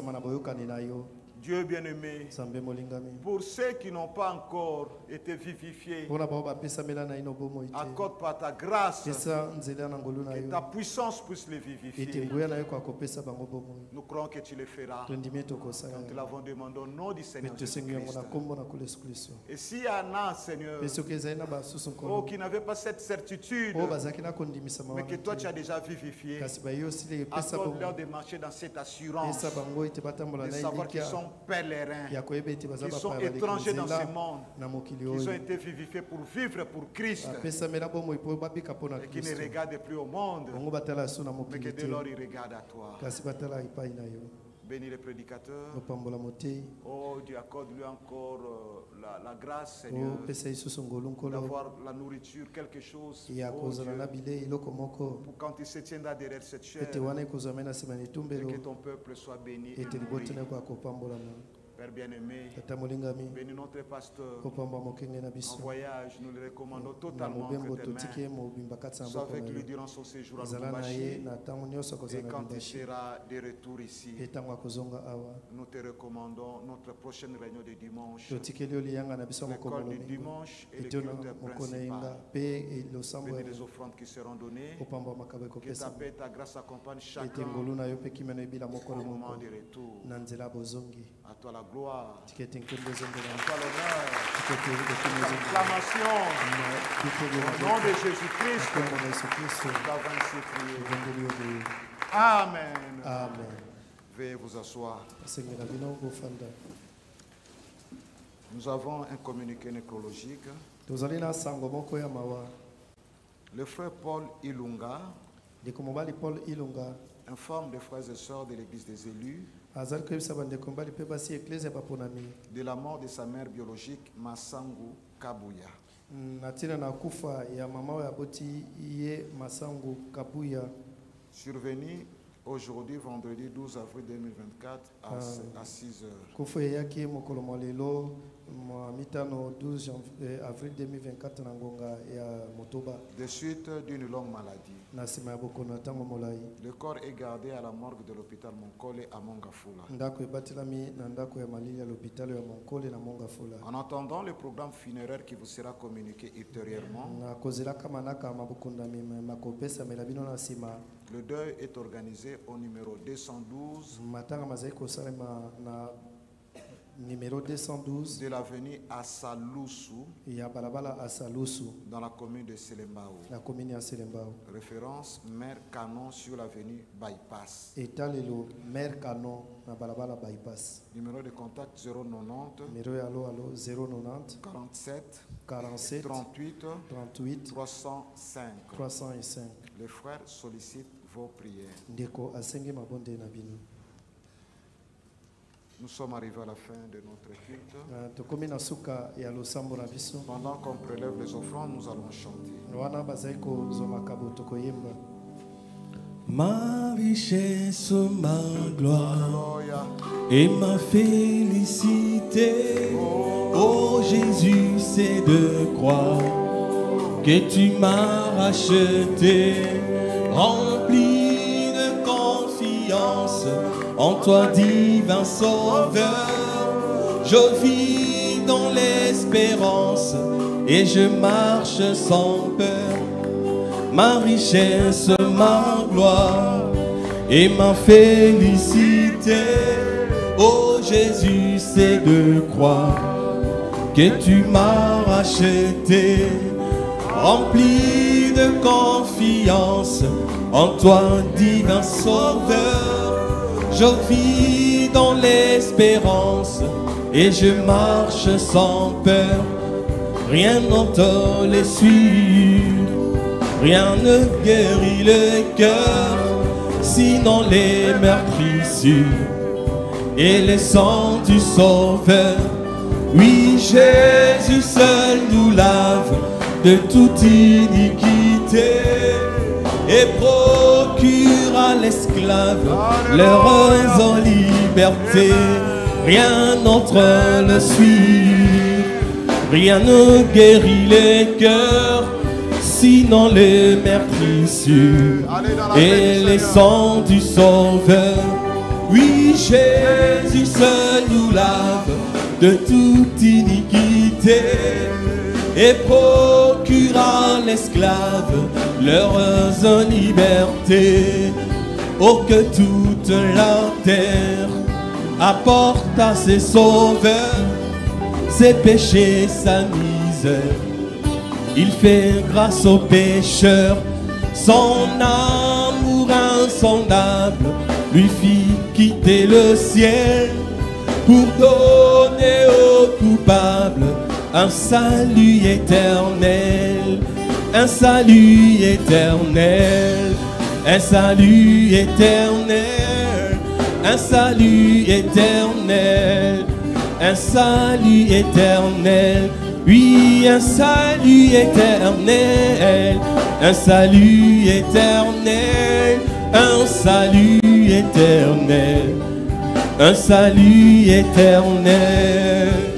Speaker 3: Dieu bien-aimé, pour ceux qui n'ont pas encore été vivifiés, accorde par ta grâce que ta puissance puisse les vivifier. Nous croyons que tu le feras. Nous te l'avons demandé au nom du Seigneur Jésus-Christ. Et s'il y en a, Seigneur, qui n'avaient pas cette certitude, mais que toi tu as déjà vivifié, accorde-leur de marcher dans cette assurance, de savoir qu'ils sont pèlerins, qui sont étrangers dans ce monde, qui ont été vivifiés pour vivre pour Christ, et qui ne regardent plus au monde, mais que dès lors ils regardent à toi. Bénis les prédicateurs. Oh Dieu, accorde-lui encore la grâce, Seigneur, d'avoir la nourriture, quelque chose, oh Dieu, pour quand il se tiendra derrière cette chair, et que ton peuple soit béni et nourri. Père bien-aimé, bénis notre pasteur en voyage, nous le recommandons totalement entre tes mains. Sois avec lui durant son séjour à Lubumbashi, et quand il sera de retour ici, nous te recommandons notre prochaine réunion de dimanche, l'école du dimanche et le culte principal. Bénis les offrandes qui seront données, que ta paix et ta grâce accompagnent chacun au moment de retour. À toi la gloire, à toi l'honneur, l'acclamation, au nom de Jésus-Christ, nous avons ainsi prié. Amen.
Speaker 1: Amen.
Speaker 3: Veuillez vous asseoir. Nous avons un communiqué nécrologique. Le frère Paul Ilunga informe des frères et sœurs de l'église des élus de la mort de sa mère biologique Masangu Kabuya. Survenu aujourd'hui, vendredi 12 avril 2024 à 6 heures.
Speaker 1: 12 avril 2024
Speaker 3: de suite d'une longue maladie. Le corps est gardé à la morgue de l'hôpital Monkole à Mongafula. En attendant le programme funéraire qui vous sera communiqué ultérieurement, le deuil est organisé au numéro 212 de l'avenue Assalusu, dans la commune de Selembao. Référence Mère Canon sur l'avenue Bypass. Numéro de contact 090 47 38 305. Les frères sollicitent vos prières. Nous sommes arrivés à la fin de notre culte. Pendant qu'on prélève les offrandes, nous allons chanter. Ma richesse, ma gloire et ma félicité, oh Jésus, c'est de croire que tu m'as racheté, rempli de confiance.
Speaker 2: confiance en toi, divin Sauveur. Je vis dans l'espérance et je marche sans peur. Ma richesse, ma gloire et ma félicité, oh Jésus, c'est de croire que tu m'as racheté. Rempli de confiance en toi, divin Sauveur. Je vis dans l'espérance et je marche sans peur. Rien n'entend les suivre, rien ne guérit le cœur, sinon les meurtrissures et le sang du Sauveur. Oui, Jésus seul nous lave de toute iniquité et procure à l'esclave l'heureuse en liberté. Rien n'entre le suivre, rien ne guérit les cœurs, sinon les meurtrissures et les sangs du Sauveur. Oui, Jésus seul nous lave de toute iniquité et procure à l'esclave l'heureuse liberté. Oh, que toute la terre apporte à ses sauveurs ses péchés, sa misère. Il fait grâce aux pécheurs, son amour insondable lui fit quitter le ciel pour donner aux coupables un salut éternel, un salut éternel, un salut éternel, un salut éternel, un salut éternel, oui, un salut éternel, un salut éternel, un salut éternel, un salut éternel.